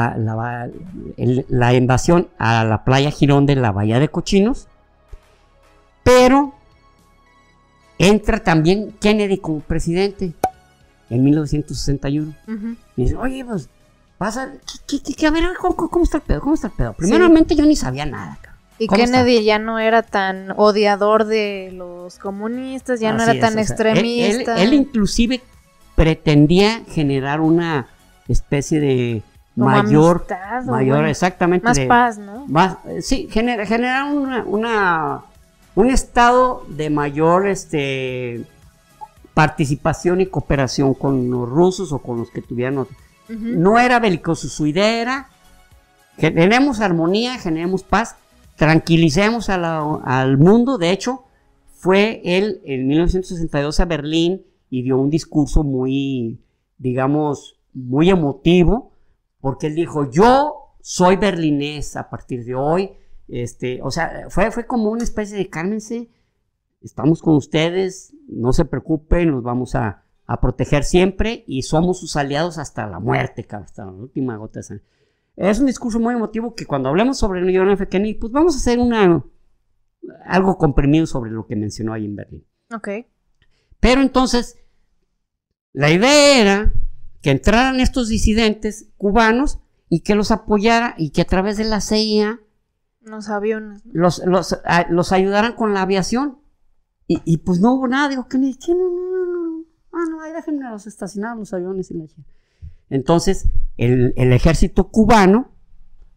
invasión a la playa Girón de la bahía de Cochinos, pero entra también Kennedy como presidente en 1961. Y dice, oye, pues pasa, a ver, ¿cómo está el pedo? Primeramente yo ni sabía nada, cabrón. Y Kennedy ya no era tan odiador de los comunistas, ya no era tan extremista. Él inclusive pretendía generar una especie de mayor bueno, exactamente, más paz, ¿no? Generar un estado de mayor participación y cooperación con los rusos o con los que tuvieran otros. No era belicoso, su idea era generemos armonía, generemos paz, tranquilicemos al mundo. De hecho, fue él en 1962 a Berlín y dio un discurso muy, digamos, muy emotivo, porque él dijo, yo soy berlinés a partir de hoy. Fue como una especie de cálmense, estamos con ustedes, no se preocupen, los vamos a proteger siempre y somos sus aliados hasta la muerte, hasta la última gota de sangre. Es un discurso muy emotivo que cuando hablemos sobre John F. Kennedy, pues vamos a hacer algo comprimido sobre lo que mencionó ahí en Berlín. Ok. Pero entonces, la idea era que entraran estos disidentes cubanos y que los apoyara y que a través de la CIA los aviones, ¿no? los ayudaran con la aviación. Y pues no hubo nada. Digo, Kennedy, no, ahí déjenme los estacionados los aviones y la gente. Entonces, el ejército cubano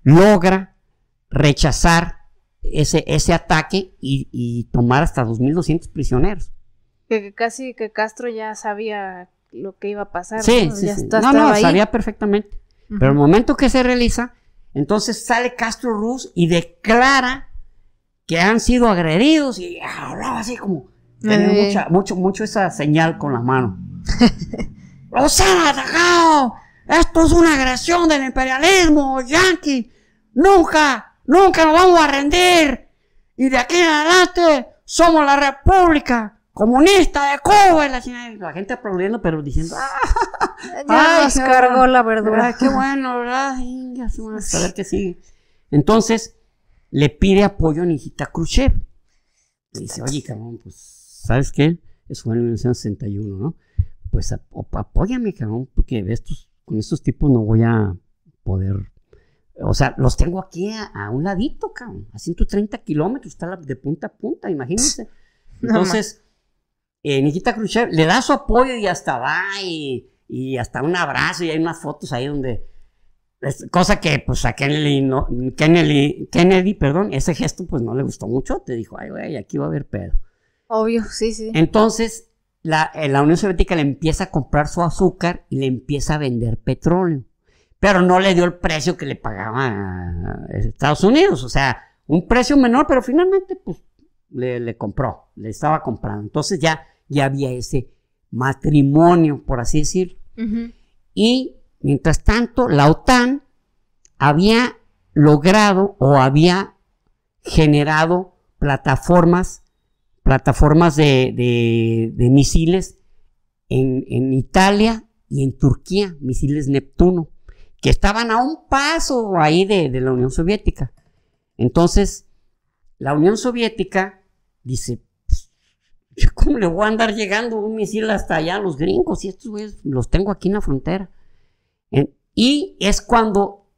logra rechazar ese ataque y tomar hasta 2.200 prisioneros. Que casi que Castro ya sabía lo que iba a pasar. Sí, ¿no? sí, Ya sí. estaba ahí. Sabía perfectamente. Pero el momento que se realiza, entonces sale Castro Ruz y declara que han sido agredidos y hablaba así como tenía mucho esa señal con las manos. ¡Los han atacado! ¡Esto es una agresión del imperialismo yanqui! ¡Nunca nos vamos a rendir! Y de aquí en adelante somos la República Comunista de Cuba. Y la gente aplaudiendo, pero diciendo ya nos cargó la verdura. Ay, qué bueno, ¿verdad? A ver qué sigue. Entonces le pide apoyo a Nikita Khrushchev. Le dice, oye, cabrón, pues, ¿sabes qué? Eso fue en 1961, ¿no? Pues apóyame, cabrón, porque con estos tipos no voy a poder. O sea, los tengo aquí a un ladito, cabrón, a 130 kilómetros, está de punta a punta, imagínense. Entonces, Nikita Khrushchev le da su apoyo y hasta va y hasta un abrazo, y hay unas fotos ahí donde. Cosa que pues a Kennedy, ese gesto pues no le gustó mucho, te dijo, ay güey, aquí va a haber pedo. Obvio, sí. Entonces la Unión Soviética le empieza a comprar su azúcar y le empieza a vender petróleo, pero no le dio el precio que le pagaba a Estados Unidos, o sea, un precio menor, pero finalmente pues le compró, le estaba comprando. Entonces ya había ese matrimonio, por así decirlo. Y mientras tanto, la OTAN había logrado o había generado plataformas de misiles en Italia y en Turquía, misiles Neptuno, que estaban a un paso ahí de la Unión Soviética. Entonces, la Unión Soviética dice, ¿cómo le voy a andar llegando un misil hasta allá a los gringos? Y estos güeyes los tengo aquí en la frontera. Y es cuando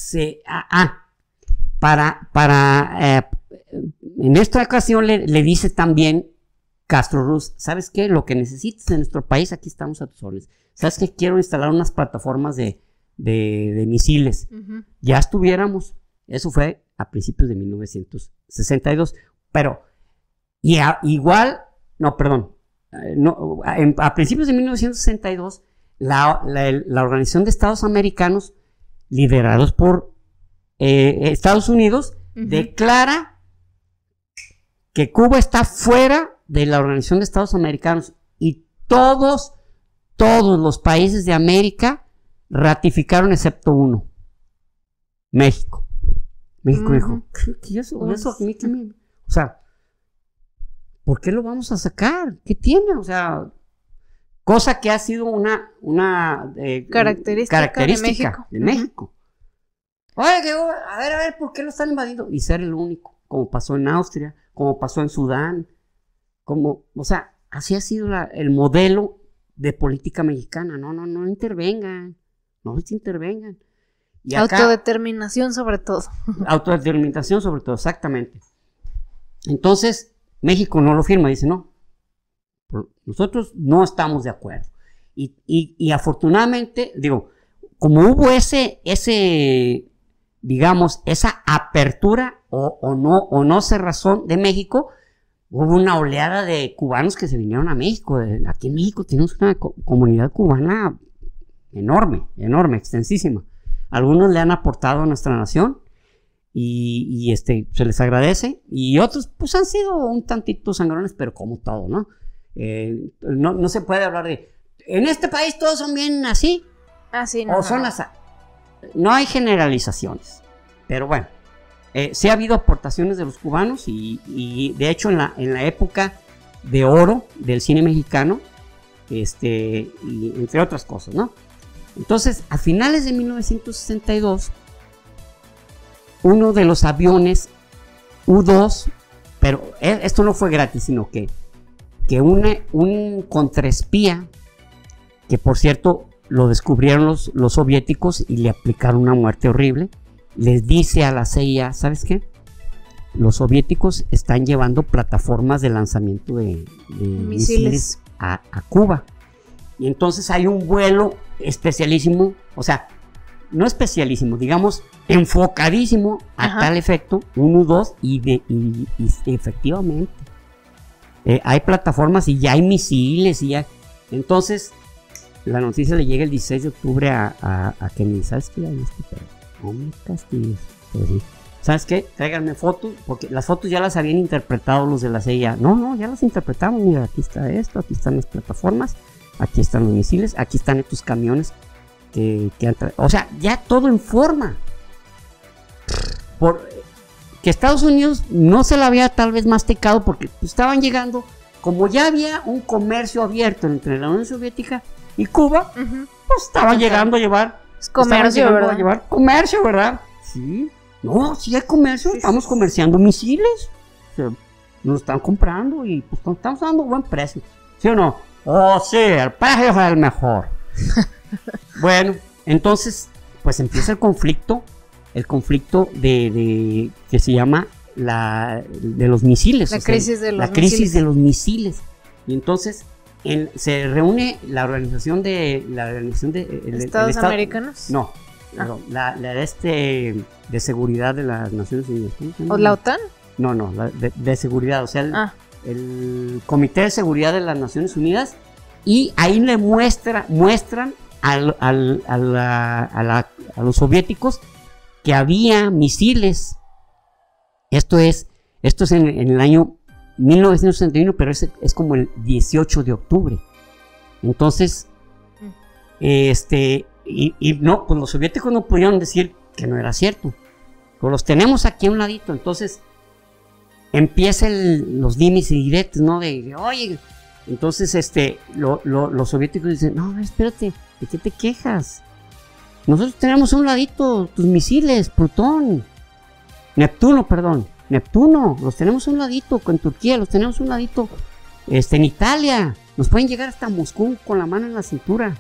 en esta ocasión le dice también Castro Ruz, ¿sabes qué? Lo que necesites en nuestro país, aquí estamos a tus órdenes. ¿Sabes qué? Quiero instalar unas plataformas de misiles. Ya estuviéramos, eso fue a principios de 1962, pero a principios de 1962 la Organización de Estados Americanos, liderados por Estados Unidos, declara que Cuba está fuera de la Organización de Estados Americanos y todos los países de América ratificaron excepto uno, México. México dijo, ¿qué eso? O sea, ¿por qué lo vamos a sacar? ¿Qué tiene? O sea, cosa que ha sido una característica de México. Oye, a ver, ¿por qué lo están invadiendo? Y ser el único, como pasó en Austria, como pasó en Sudán, o sea, así ha sido el modelo de política mexicana. No intervengan, Y acá, autodeterminación sobre todo. Autodeterminación sobre todo, exactamente. Entonces, México no lo firma, dice no. Nosotros no estamos de acuerdo. Y afortunadamente, como hubo digamos, esa apertura o no cerrazón de México, hubo una oleada de cubanos que se vinieron a México. Aquí en México tenemos una comunidad cubana enorme, extensísima. Algunos le han aportado a nuestra nación y se les agradece, y otros pues han sido un tantito sangrones, pero como todo, ¿no? No se puede hablar de en este país todos son bien así, no, o son así. No hay generalizaciones, pero bueno, sí ha habido aportaciones de los cubanos y de hecho en la época de oro del cine mexicano, y entre otras cosas, ¿no? Entonces, a finales de 1962, uno de los aviones U-2, pero esto no fue gratis, sino que un contraespía, que por cierto lo descubrieron los soviéticos y le aplicaron una muerte horrible, les dice a la CIA, ¿sabes qué? Los soviéticos están llevando plataformas de lanzamiento de misiles a Cuba. Y entonces hay un vuelo especialísimo, o sea, no especialísimo, digamos, enfocadísimo a Ajá. tal efecto, 1, 2, y efectivamente. Hay plataformas y ya hay misiles y ya. Entonces, la noticia le llega el 16 de octubre a Kennedy. ¿Sabes qué? Ahí está, pero no me castigues. Pero sí. ¿Sabes qué? Tráiganme fotos, porque las fotos ya las habían interpretado los de la CIA. No, ya las interpretamos. Mira, aquí está esto, aquí están las plataformas, aquí están los misiles, aquí están estos camiones que han traído. O sea, ya todo en forma. Que Estados Unidos no se la había tal vez masticado porque estaban llegando, como ya había un comercio abierto entre la Unión Soviética y Cuba, pues estaban llegando a llevar comercio, ¿verdad? A llevar comercio, ¿verdad? Sí. No, sí hay comercio, Sí, estamos comerciando misiles. O sea, nos están comprando y pues estamos dando buen precio. ¿Sí o no? Oh, sí, el precio es el mejor. Bueno, entonces, pues empieza el conflicto de que se llama de los misiles. La crisis de los la crisis misiles. de los misiles. Y entonces se reúne la organización de Estados Americanos. No, la de seguridad de las Naciones Unidas. ¿Cómo se llama? ¿O la OTAN? No, la de seguridad, o sea, el Comité de Seguridad de las Naciones Unidas, y ahí le muestran a los soviéticos que había misiles. Esto es en el año 1961, pero es como el 18 de octubre. Entonces, no, pues los soviéticos no pudieron decir que no era cierto. Pues los tenemos aquí a un ladito. Entonces, empiezan los dimes y diretes, ¿no? De oye, entonces, los soviéticos dicen, no, espérate, ¿de qué te quejas? Nosotros tenemos a un ladito tus misiles, Neptuno, los tenemos a un ladito con Turquía, los tenemos a un ladito en Italia, nos pueden llegar hasta Moscú con la mano en la cintura.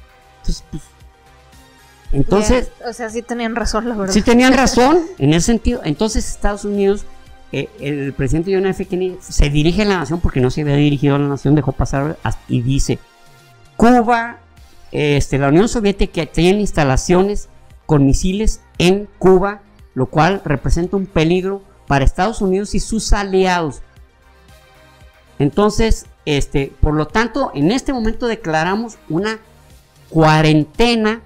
Entonces, O sea, sí tenían razón, la verdad. sí tenían razón en ese sentido. Entonces Estados Unidos, el presidente John F. Kennedy se dirige a la nación, porque no se había dirigido a la nación, dejó pasar y dice: Cuba, la Unión Soviética tiene instalaciones con misiles en Cuba, lo cual representa un peligro para Estados Unidos y sus aliados. Entonces, por lo tanto, en este momento declaramos una cuarentena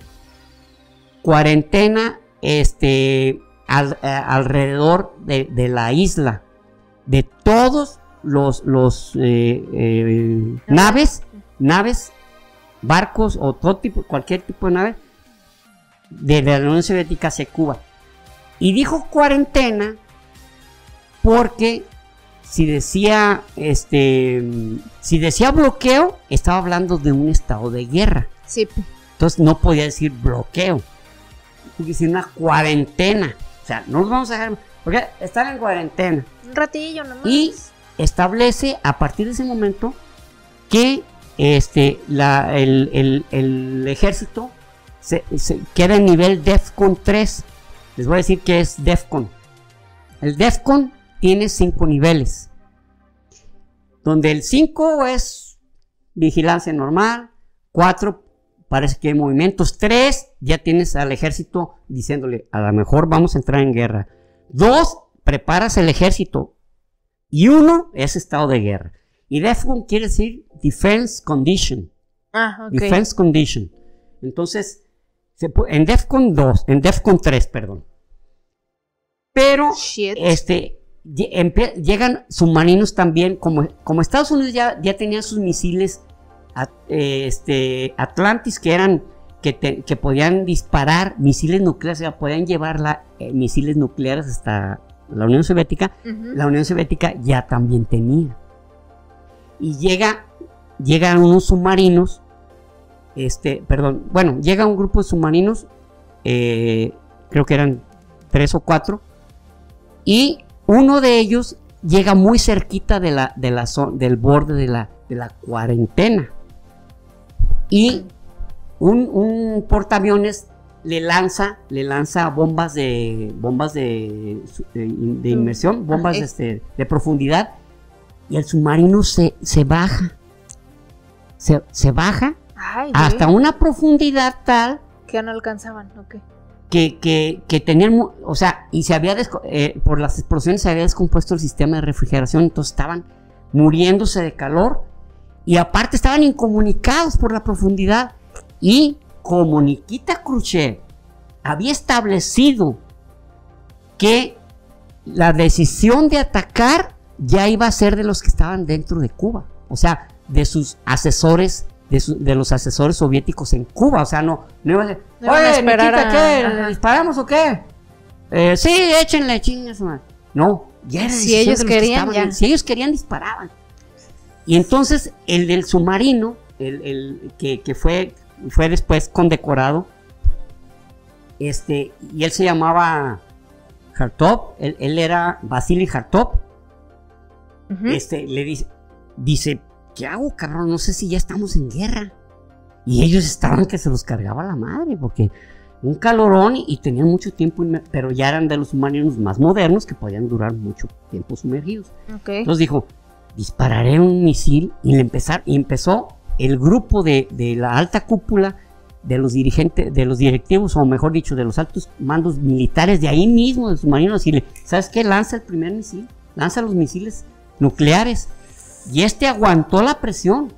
alrededor de la isla, de todos los naves, barcos o cualquier tipo de nave de la Unión Soviética hacia Cuba. Y dijo cuarentena porque si decía bloqueo, estaba hablando de un estado de guerra. Sí. Entonces no podía decir bloqueo, tenía que decir una cuarentena. O sea, no los vamos a dejar, porque están en cuarentena. Un ratillo nomás. Y establece a partir de ese momento que el ejército se queda en nivel DEFCON 3. Les voy a decir qué es DEFCON. El DEFCON tiene 5 niveles, donde el 5 es vigilancia normal, 4 parece que hay movimientos, 3 ya tienes al ejército diciéndole, a lo mejor vamos a entrar en guerra, 2 preparas el ejército, y 1 es estado de guerra. Y DEFCON quiere decir Defense Condition. Ok. Defense Condition. Entonces, en DEFCON 3, perdón. Pero, Shit. llegan submarinos también, como Estados Unidos ya tenía sus misiles Atlantis, que podían disparar misiles nucleares, o sea, podían llevar misiles nucleares hasta la Unión Soviética. La Unión Soviética ya también tenía. Y llegan unos submarinos, llega un grupo de submarinos, creo que eran 3 o 4, y uno de ellos llega muy cerquita del borde de la cuarentena, y un portaaviones le lanza bombas de inmersión, bombas de profundidad, y el submarino se baja. Se baja Ay, hasta una profundidad tal que no alcanzaban, ok. que tenían, o sea, y se había, por las explosiones se había descompuesto el sistema de refrigeración, entonces estaban muriéndose de calor, y aparte estaban incomunicados por la profundidad, y como Nikita Khrushchev había establecido que la decisión de atacar ya iba a ser de los que estaban dentro de Cuba, o sea, de sus asesores, de los asesores soviéticos en Cuba, o sea, no iba a ser, oye, Nikita, ¿qué? ¿Le disparamos o qué? Sí, échenle, chingas, no, ya era si ellos querían, ya. Si ellos querían, disparaban. Y entonces, el del submarino, el que fue después condecorado, y él se llamaba Khartov, él era Vasily Khartov. Le dice, ¿qué hago, cabrón? No sé si ya estamos en guerra. Y ellos estaban que se los cargaba la madre, porque un calorón y tenían mucho tiempo, pero ya eran de los submarinos más modernos que podían durar mucho tiempo sumergidos. Okay. Entonces dijo, dispararé un misil, y empezó el grupo de la alta cúpula, de los dirigentes, de los directivos, o mejor dicho, de los altos mandos militares de ahí mismo, de submarinos, decirle, ¿sabes qué? Lanza el primer misil, lanza los misiles nucleares. Y aguantó la presión,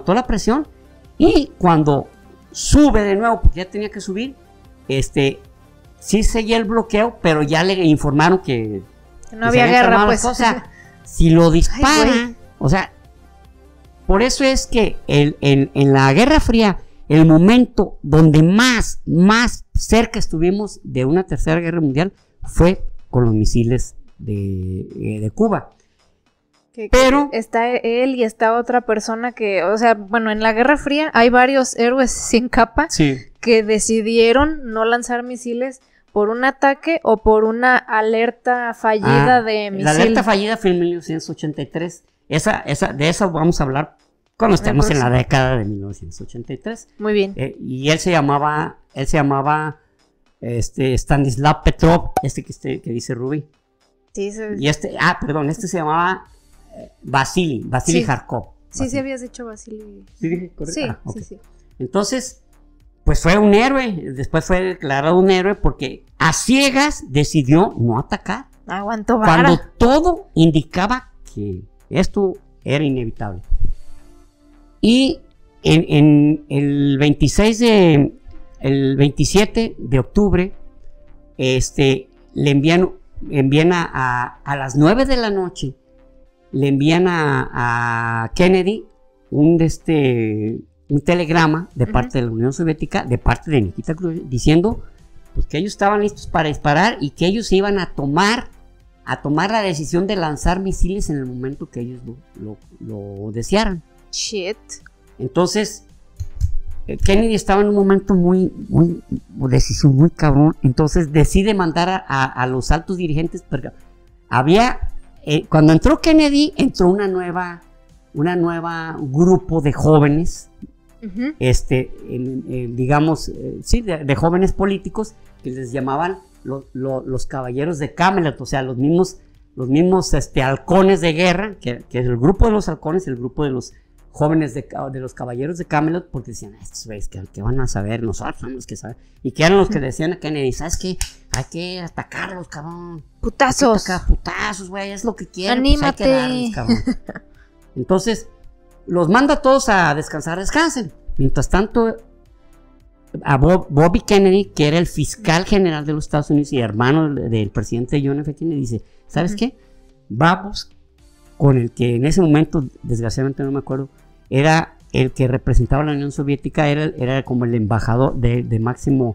y cuando sube de nuevo, porque ya tenía que subir, sí seguía el bloqueo, pero ya le informaron que no había guerra, pues. O sea, si lo dispara, o sea, por eso es que en la Guerra Fría, el momento donde más cerca estuvimos de una tercera guerra mundial fue con los misiles de Cuba. Pero está él y está otra persona que, o sea, bueno, en la Guerra Fría hay varios héroes sin capa que decidieron no lanzar misiles por un ataque o por una alerta fallida de misil. La alerta fallida fue en 1983. De esa vamos a hablar cuando estemos en la década de 1983. Muy bien. Y él se llamaba Stanislav Petrov, que dice Ruby. Sí, y se llamaba Vasily Kharkov. Sí, habías dicho Vasily. ¿Sí dije correcto? Sí, sí. Entonces, pues fue un héroe. Después fue declarado un héroe porque a ciegas decidió no atacar. Aguantó vara. Cuando todo indicaba que esto era inevitable. Y en el 27 de octubre, le envían a las 9 de la noche, le envían a Kennedy un telegrama de parte de la Unión Soviética, de parte de Nikita Khrushchev, diciendo pues, que ellos estaban listos para disparar y que ellos se iban a tomar la decisión de lanzar misiles en el momento que ellos lo desearan. Shit. Entonces, Kennedy estaba en un momento muy decisivo, muy cabrón. Entonces decide mandar a los altos dirigentes, porque cuando entró Kennedy, entró una nueva grupo de jóvenes, digamos, de jóvenes políticos, que les llamaban los caballeros de Camelot, o sea, los mismos halcones de guerra, que es el grupo de los halcones, el grupo de los jóvenes de los caballeros de Camelot, porque decían, estos güeyes que van a saber, nosotros somos los que saben, y que eran los que decían a Kennedy, ¿sabes qué? Hay que atacarlos, cabrón. Putazos. Putazos, güey, es lo que quieren. Anímate. Pues hay que darles, cabrón. Entonces, los manda a todos a descansar, descansen. Mientras tanto, a Bobby Kennedy, que era el fiscal general de los Estados Unidos y hermano del presidente John F. Kennedy, dice, ¿sabes qué? Vamos con el que en ese momento, desgraciadamente no me acuerdo, era el que representaba a la Unión Soviética, era como el embajador de máximo,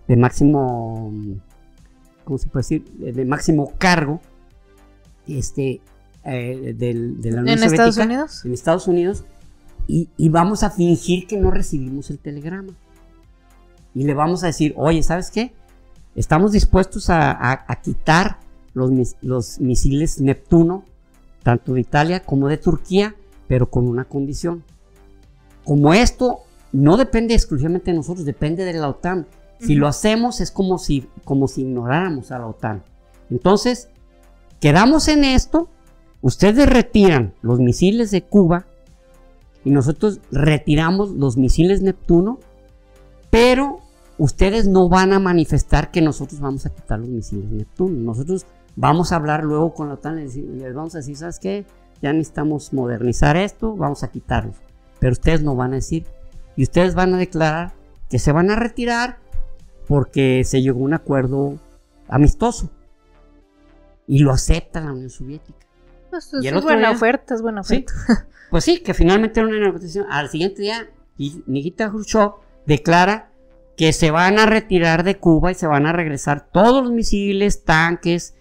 ¿cómo se puede decir? De máximo cargo, de la Unión Soviética. ¿En Estados Unidos? En Estados Unidos, y vamos a fingir que no recibimos el telegrama. Y le vamos a decir, oye, ¿sabes qué? Estamos dispuestos a quitar los misiles Neptuno, tanto de Italia como de Turquía, pero con una condición. Como esto no depende exclusivamente de nosotros, depende de la OTAN. Si lo hacemos es como si ignoráramos a la OTAN. Entonces, quedamos en esto, ustedes retiran los misiles de Cuba y nosotros retiramos los misiles Neptuno, pero ustedes no van a manifestar que nosotros vamos a quitar los misiles Neptuno. Nosotros vamos a hablar luego con la OTAN, les vamos a decir, ¿sabes qué? Ya necesitamos modernizar esto, vamos a quitarlos. Pero ustedes no van a decir, y ustedes van a declarar que se van a retirar porque se llegó a un acuerdo amistoso. Y lo acepta la Unión Soviética. Pues es buena oferta, es buena oferta. ¿Sí? Pues sí, que finalmente era una negociación. Al siguiente día, Nikita Khrushchev declara que se van a retirar de Cuba y se van a regresar todos los misiles, tanques,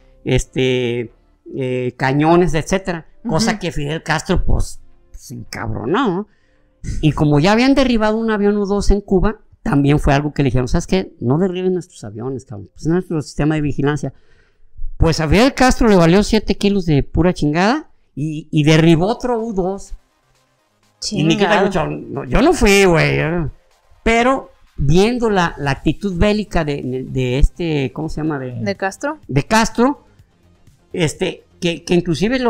cañones, etcétera. Cosa que Fidel Castro, pues se encabronó, ¿no? Y como ya habían derribado un avión U-2 en Cuba, también fue algo que le dijeron, ¿sabes qué? No derriben nuestros aviones, cabrón. Pues es nuestro sistema de vigilancia. Pues a Fidel Castro le valió 7 kilos de pura chingada y derribó otro U-2. Y Nikita Khrushchev, no, yo no fui, güey. Pero viendo la actitud bélica de ¿cómo se llama? ¿De Castro? De Castro, que inclusive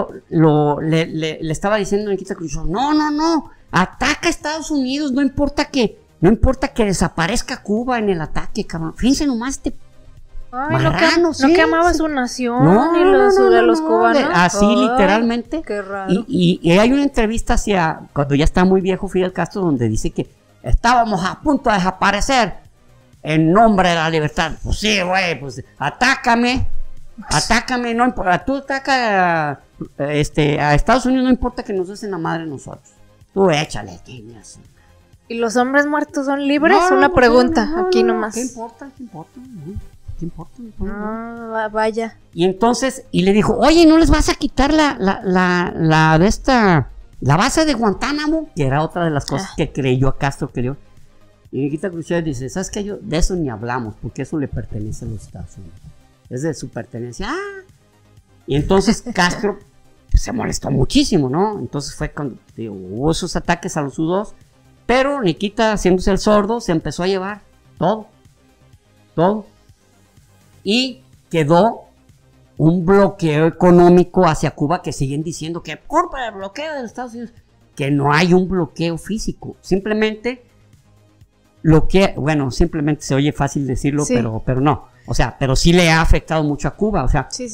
le estaba diciendo a Nikita Khrushchev, no, ataca a Estados Unidos, no importa que desaparezca Cuba en el ataque, cabrón. Fíjense nomás marrano, no que amaba su nación y los cubanos. Así literalmente. Qué raro. Y hay una entrevista cuando ya está muy viejo Fidel Castro, donde dice que estábamos a punto de desaparecer en nombre de la libertad. Pues sí, güey, pues atácame, no importa, tú ataca a Estados Unidos, no importa que nos hacen la madre nosotros. Tú échale, así. ¿Y los hombres muertos son libres? Una pregunta, aquí nomás. ¿Qué importa? ¿Qué importa? Vaya. Y entonces, y le dijo, oye, ¿no les vas a quitar la base de Guantánamo? Que era otra de las cosas que creyó a Castro que dio. Y Nikita Khrushchev dice, ¿sabes qué? De eso ni hablamos, porque eso le pertenece a los Estados Unidos. Es de su pertenencia. Y entonces Castro se molestó muchísimo, ¿no? Entonces fue cuando hubo esos ataques a los U-2, pero Nikita, haciéndose el sordo, se empezó a llevar todo. Y quedó un bloqueo económico hacia Cuba, que siguen diciendo que culpa del bloqueo de los Estados Unidos, que no hay un bloqueo físico, simplemente simplemente se oye fácil decirlo, sí. pero no, o sea, pero sí le ha afectado mucho a Cuba, o sea, sí.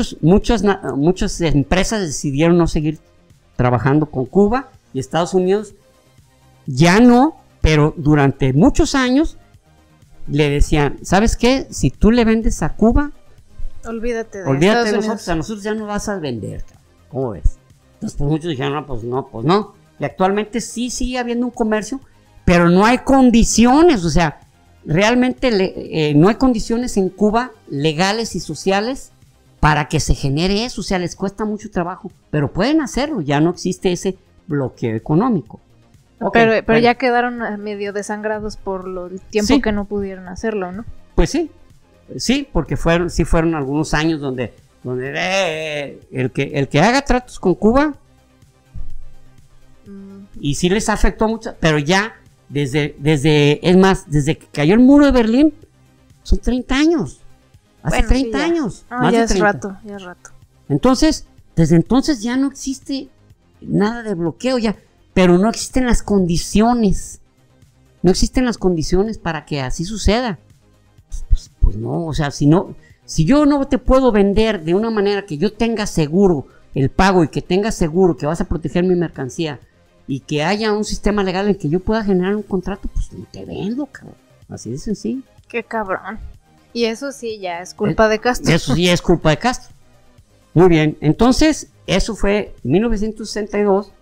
Muchas empresas decidieron no seguir trabajando con Cuba, y Estados Unidos ya no, pero durante muchos años le decían, ¿sabes qué? Si tú le vendes a Cuba, olvídate de nosotros, a nosotros ya no vas a vender, ¿cómo ves? Entonces pues muchos dijeron, pues no, y actualmente sí sigue habiendo un comercio, pero no hay condiciones, o sea, realmente no hay condiciones en Cuba legales y sociales para que se genere eso, o sea, les cuesta mucho trabajo, pero pueden hacerlo, ya no existe ese bloqueo económico. Okay, pero ya quedaron medio desangrados por el tiempo que no pudieron hacerlo, ¿no? Pues sí, porque fueron algunos años donde el que haga tratos con Cuba y sí les afectó mucho, pero ya desde que cayó el muro de Berlín son 30 años. Hace 30 años. Más ya de es 30. rato. Entonces, desde entonces ya no existe nada de bloqueo ya. Pero no existen las condiciones. No existen las condiciones para que así suceda. Pues no, o sea, si yo no te puedo vender de una manera que yo tenga seguro el pago y que tenga seguro que vas a proteger mi mercancía y que haya un sistema legal en que yo pueda generar un contrato, pues no te vendo, cabrón. Así de sencillo. Qué cabrón. Y eso sí ya es culpa de Castro. Eso sí es culpa de Castro. Muy bien, entonces eso fue 1962.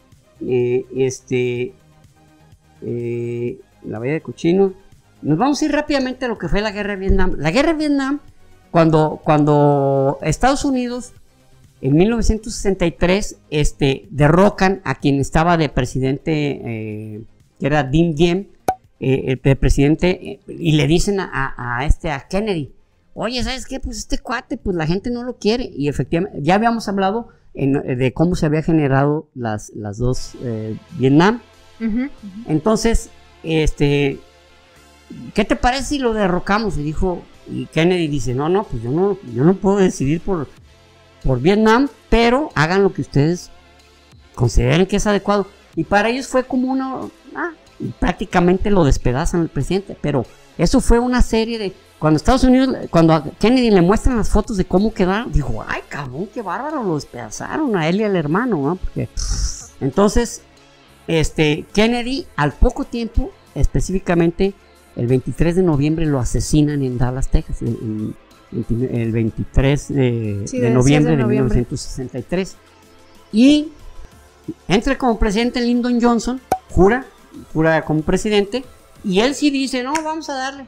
La Bahía de Cochinos. Nos vamos a ir rápidamente a lo que fue la guerra de Vietnam. La guerra de Vietnam, cuando Estados Unidos en 1963 derrocan a quien estaba de presidente, que era Dinh Diem, el presidente, y le dicen a Kennedy, oye, ¿sabes qué? Pues este cuate, pues la gente no lo quiere. Y efectivamente, ya habíamos hablado de cómo se había generado las dos Vietnam. Entonces, ¿qué te parece si lo derrocamos? Y Kennedy dice, no, pues yo no puedo decidir por Vietnam, pero hagan lo que ustedes consideren que es adecuado. Y para ellos fue como prácticamente lo despedazan al presidente, pero eso fue una serie de... Cuando a Kennedy le muestran las fotos de cómo quedaron, dijo, ay cabrón, qué bárbaro, lo despedazaron a él y al hermano, ¿no? Porque, entonces, Kennedy al poco tiempo, específicamente el 23 de noviembre lo asesinan en Dallas, Texas, el 23 de noviembre de 1963. Y entra como presidente Lyndon Johnson, jura como presidente, y él sí dice, no, vamos a darle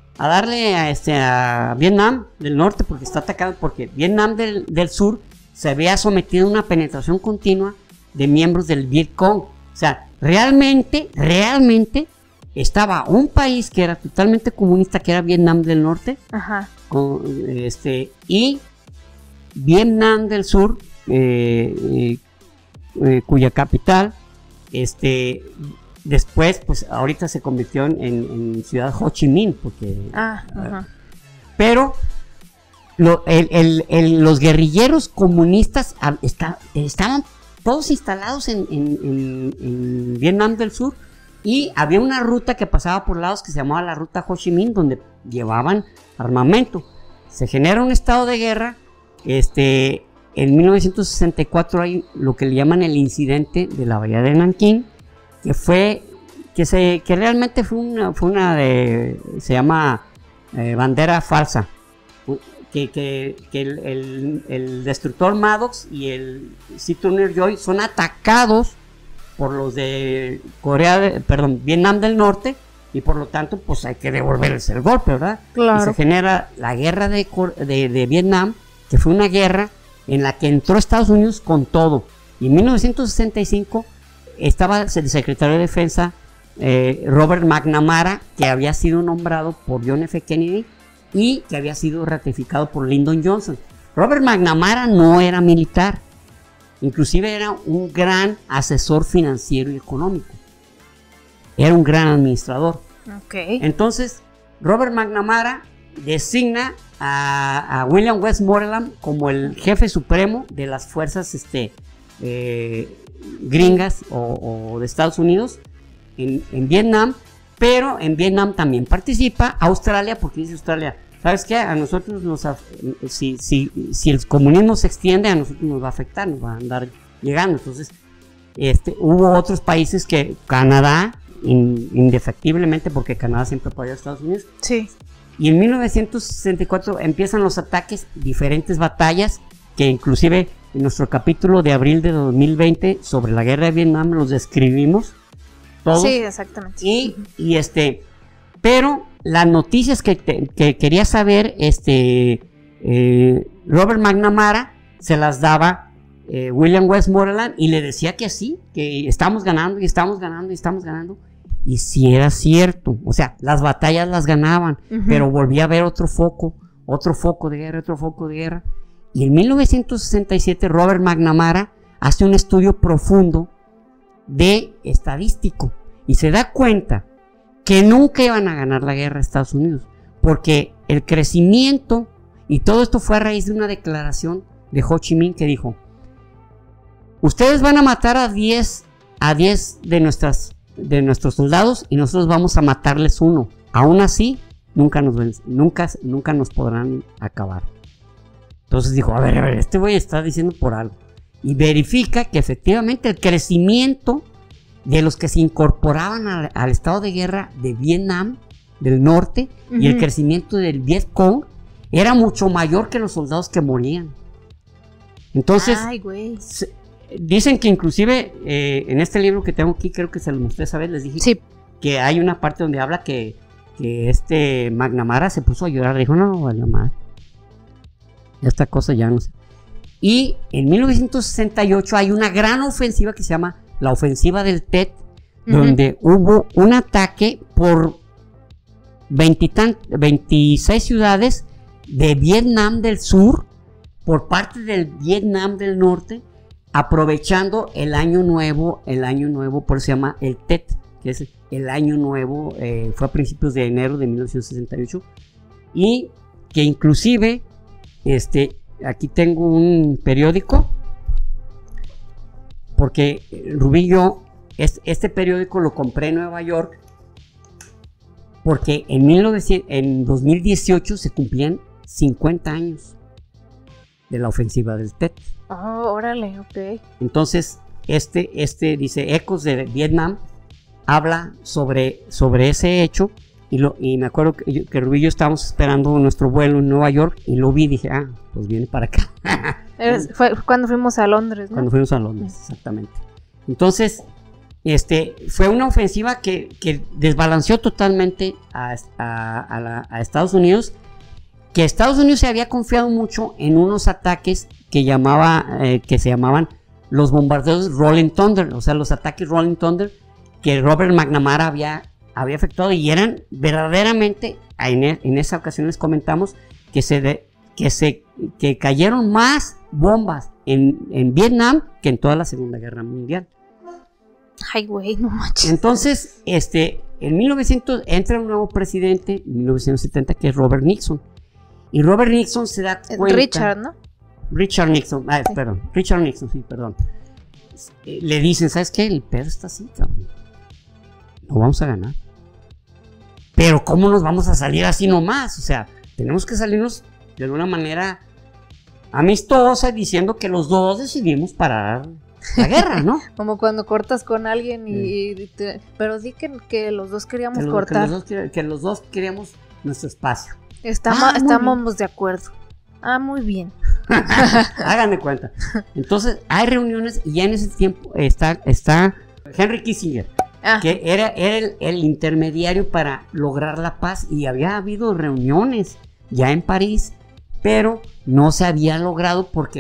a Vietnam del Norte porque está atacado, porque Vietnam del Sur se había sometido a una penetración continua de miembros del Vietcong. O sea, realmente estaba un país que era totalmente comunista, que era Vietnam del Norte, Ajá. Y Vietnam del Sur, cuya capital, después, pues ahorita se convirtió en ciudad Ho Chi Minh, porque... Ajá. Pero los guerrilleros comunistas estaban todos instalados en Vietnam del Sur, y había una ruta que pasaba por lados que se llamaba la ruta Ho Chi Minh, donde llevaban armamento. Se genera un estado de guerra. En 1964 hay lo que le llaman el incidente de la bahía de Nankín, que realmente se llama bandera falsa, que el destructor Maddox y el Sea Turner Joy son atacados por los de Vietnam del Norte, y por lo tanto pues hay que devolverles el golpe, ¿verdad? Claro. Y se genera la guerra de Vietnam, que fue una guerra en la que entró Estados Unidos con todo. Y en 1965 estaba el secretario de Defensa Robert McNamara, que había sido nombrado por John F. Kennedy y que había sido ratificado por Lyndon Johnson. Robert McNamara no era militar, inclusive era un gran asesor financiero y económico, era un gran administrador. Okay. Entonces Robert McNamara designa a William Westmoreland como el jefe supremo de las fuerzas gringas o de Estados Unidos en Vietnam, pero en Vietnam también participa Australia, porque dice Australia, ¿sabes qué? A nosotros si el comunismo se extiende, a nosotros nos va a afectar, nos va a andar llegando. Entonces hubo otros países que Canadá, indefectiblemente, porque Canadá siempre apoyó a Estados Unidos. Sí. Y en 1964 empiezan los ataques, diferentes batallas, que inclusive en nuestro capítulo de abril de 2020 sobre la guerra de Vietnam los describimos todos. Sí, exactamente. Pero las noticias que quería saber Robert McNamara se las daba William Westmoreland, y le decía que sí, que estamos ganando y estamos ganando y estamos ganando. Y si era cierto, o sea, las batallas las ganaban, pero volvía a haber otro foco de guerra. Y en 1967 Robert McNamara hace un estudio profundo de estadístico y se da cuenta que nunca iban a ganar la guerra a Estados Unidos, porque el crecimiento, y todo esto fue a raíz de una declaración de Ho Chi Minh que dijo: ustedes van a matar a 10 de nuestros soldados y nosotros vamos a matarles uno. Aún así, nunca nos podrán acabar. Entonces dijo, a ver, este güey está diciendo por algo. Y verifica que efectivamente el crecimiento de los que se incorporaban al estado de guerra de Vietnam del Norte y el crecimiento del Vietcong era mucho mayor que los soldados que morían. Entonces, ay, güey. Dicen que inclusive en este libro que tengo aquí, creo que se lo mostré esa vez, les dije sí, que hay una parte donde habla que McNamara se puso a llorar, dijo, no, valió madre, esta cosa ya no sé. Y en 1968 hay una gran ofensiva que se llama la ofensiva del Tet, donde hubo un ataque por 26 ciudades de Vietnam del Sur por parte del Vietnam del Norte, aprovechando el año nuevo, por eso se llama el Tet, que es el año nuevo, fue a principios de enero de 1968, y que inclusive, aquí tengo un periódico, porque Rubí y yo este periódico lo compré en Nueva York porque en 2018 se cumplían 50 años de la ofensiva del Tet. Oh, órale, ok. Entonces, dice, Ecos de Vietnam, habla sobre ese hecho, y me acuerdo que Rubí y yo estábamos esperando nuestro vuelo en Nueva York, y lo vi y dije, pues viene para acá. Fue cuando fuimos a Londres, ¿no? Cuando fuimos a Londres, exactamente. Entonces, fue una ofensiva que desbalanceó totalmente a Estados Unidos, que Estados Unidos se había confiado mucho en unos ataques que se llamaban los bombardeos Rolling Thunder, o sea, los ataques Rolling Thunder que Robert McNamara había efectuado, y eran verdaderamente, en esa ocasión les comentamos que cayeron más bombas en Vietnam que en toda la Segunda Guerra Mundial. Ay, güey, no manches. Entonces, en 1900 entra un nuevo presidente, en 1970, que es Robert Nixon. Y Robert Nixon se da cuenta... Richard, ¿no? Richard Nixon, Sí. perdón. Richard Nixon, sí, perdón. Le dicen, ¿sabes qué? El pedo está así, cabrón. No vamos a ganar. Pero ¿cómo nos vamos a salir así nomás? O sea, tenemos que salirnos de una manera amistosa, diciendo que los dos decidimos parar la guerra, ¿no? Como cuando cortas con alguien pero di que los dos queríamos cortar. Que los dos queríamos nuestro espacio. Estábamos de acuerdo. Muy bien. Hagan de cuenta. Entonces, hay reuniones, y ya en ese tiempo está Henry Kissinger, que era el intermediario para lograr la paz, y había habido reuniones ya en París, pero no se había logrado porque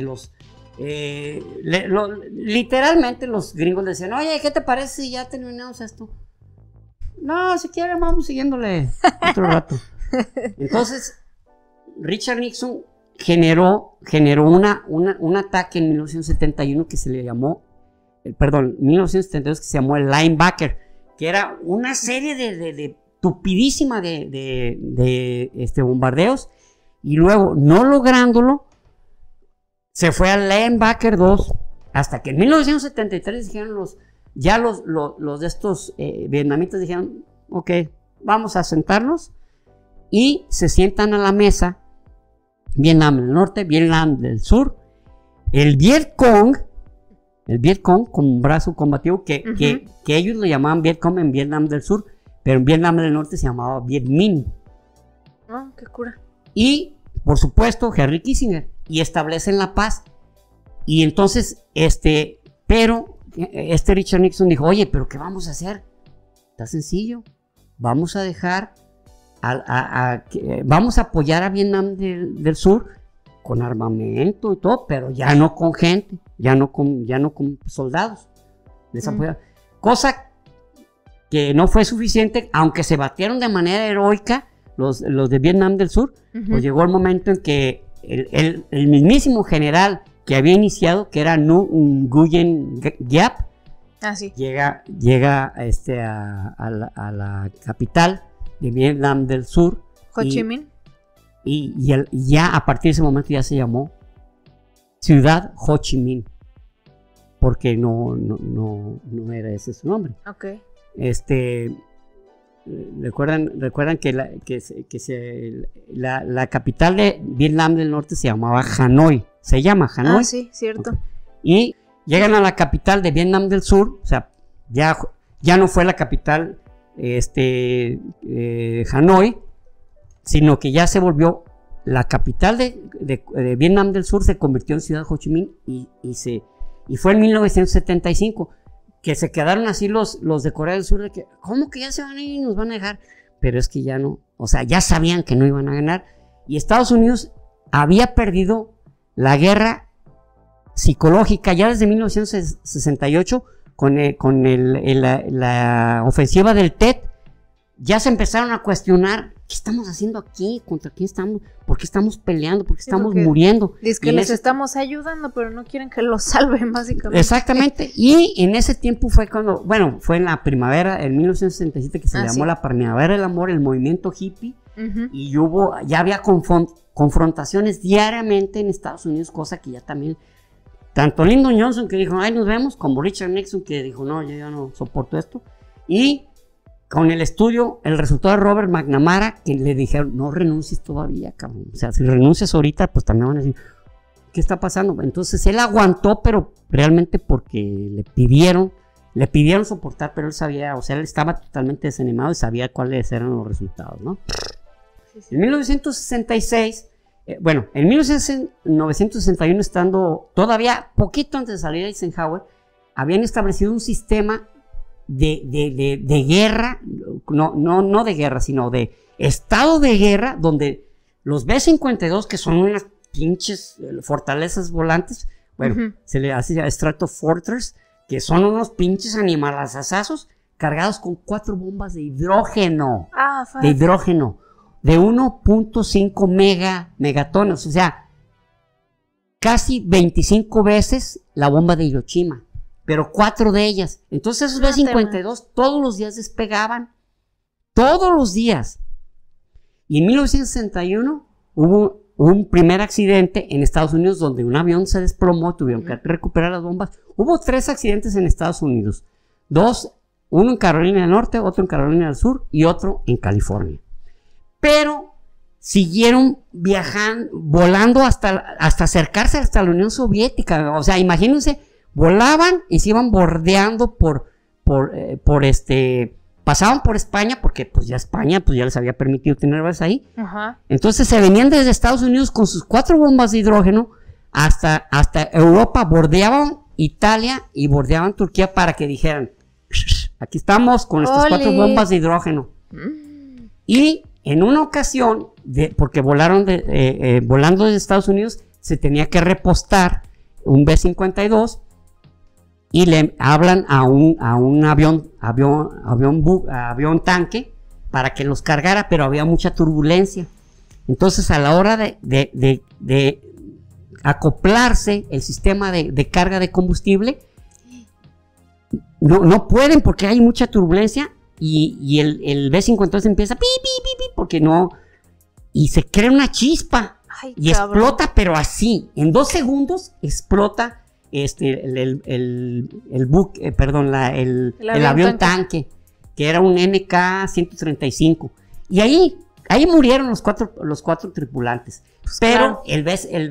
literalmente los gringos le decían, oye, ¿qué te parece si ya terminamos esto? No, si quieren vamos siguiéndole otro rato. Entonces, Richard Nixon generó un ataque en 1971 que se le llamó, 1972, que se llamó el Linebacker, que era una serie de tupidísima de bombardeos, y luego, no lográndolo, se fue al Linebacker 2, hasta que en 1973 dijeron los de estos vietnamitas, dijeron, ok, vamos a sentarnos, y se sientan a la mesa Vietnam del Norte, Vietnam del Sur, el Vietcong como un brazo combativo que ellos lo llamaban Vietcong en Vietnam del Sur, pero en Vietnam del Norte se llamaba Viet Minh. Qué cura. Y, por supuesto, Henry Kissinger, y establecen la paz. Y entonces, pero Richard Nixon dijo, oye, pero ¿qué vamos a hacer? Está sencillo, vamos a dejar vamos a apoyar a Vietnam del Sur con armamento y todo, pero ya no con gente, ya no con soldados. Cosa que no fue suficiente, aunque se batieron de manera heroica los de Vietnam del Sur. Pues llegó el momento en que el mismísimo general que había iniciado, que era Nguyen Giap, llega a la capital de Vietnam del Sur, Ho Chi Minh, y ya a partir de ese momento ya se llamó Ciudad Ho Chi Minh, porque no era ese su nombre. Okay. Recuerdan que la capital de Vietnam del Norte se llamaba Hanoi, se llama Hanoi. Sí, cierto. Okay. Y llegan a la capital de Vietnam del Sur, o sea, ya no fue la capital Hanoi, sino que ya se volvió la capital de Vietnam del Sur, se convirtió en Ciudad Ho Chi Minh, y fue en 1975 que se quedaron así los de Corea del Sur, de que, ¿cómo que ya se van a ir y nos van a dejar? Pero es que ya no, o sea, ya sabían que no iban a ganar, y Estados Unidos había perdido la guerra psicológica ya desde 1968, con la ofensiva del Tet. Ya se empezaron a cuestionar, ¿qué estamos haciendo aquí? ¿Contra quién estamos? ¿Por qué estamos peleando? ¿Por qué estamos muriendo? Dice que les estamos ayudando, pero no quieren que los salven, básicamente. Exactamente. Y en ese tiempo fue cuando, fue en la primavera, en 1967, que se llamó la Primavera del Amor, el movimiento hippie, y ya había confrontaciones diariamente en Estados Unidos, cosa que ya también tanto Lyndon Johnson, que dijo, ay, nos vemos, como Richard Nixon, que dijo, no, yo ya no soporto esto, y con el estudio, el resultado de Robert McNamara, que le dijeron, no renuncies todavía, cabrón, o sea, si renuncias ahorita, pues también van a decir, ¿qué está pasando? Entonces él aguantó, pero realmente porque le pidieron soportar, pero él sabía, o sea, él estaba totalmente desanimado y sabía cuáles eran los resultados, ¿no? Sí, sí. En 1966, en 1961, estando todavía poquito antes de salir a Eisenhower, habían establecido un sistema de guerra, no de guerra, sino de estado de guerra, donde los B-52, que son unas pinches fortalezas volantes, se le hace Stratofortress, que son unos pinches animalazazazos cargados con 4 bombas de hidrógeno. De hidrógeno. De 1.5 megatones. O sea, casi 25 veces la bomba de Hiroshima. Pero 4 de ellas. Entonces esos B-52 todos los días despegaban. Todos los días. Y en 1961 hubo un primer accidente en Estados Unidos donde un avión se desplomó, tuvieron que recuperar las bombas. Hubo 3 accidentes en Estados Unidos. 2, uno en Carolina del Norte, otro en Carolina del Sur y otro en California. Pero siguieron viajando, volando hasta acercarse hasta la Unión Soviética. O sea, imagínense, volaban y se iban bordeando pasaban por España, porque pues ya España pues ya les había permitido tener bases ahí. Entonces se venían desde Estados Unidos con sus 4 bombas de hidrógeno hasta Europa, bordeaban Italia y bordeaban Turquía para que dijeran, aquí estamos con estas 4 bombas de hidrógeno. Y en una ocasión, porque volando desde Estados Unidos, se tenía que repostar un B-52 y le hablan a un avión tanque para que los cargara, pero había mucha turbulencia. Entonces, a la hora de acoplarse el sistema de carga de combustible, no pueden porque hay mucha turbulencia y el B-52 empieza porque no, y se crea una chispa. Ay, y cabrón. Explota, pero así, en 2 segundos explota el avión tanque, que era un MK-135, y ahí murieron los cuatro tripulantes. Pues pero claro. el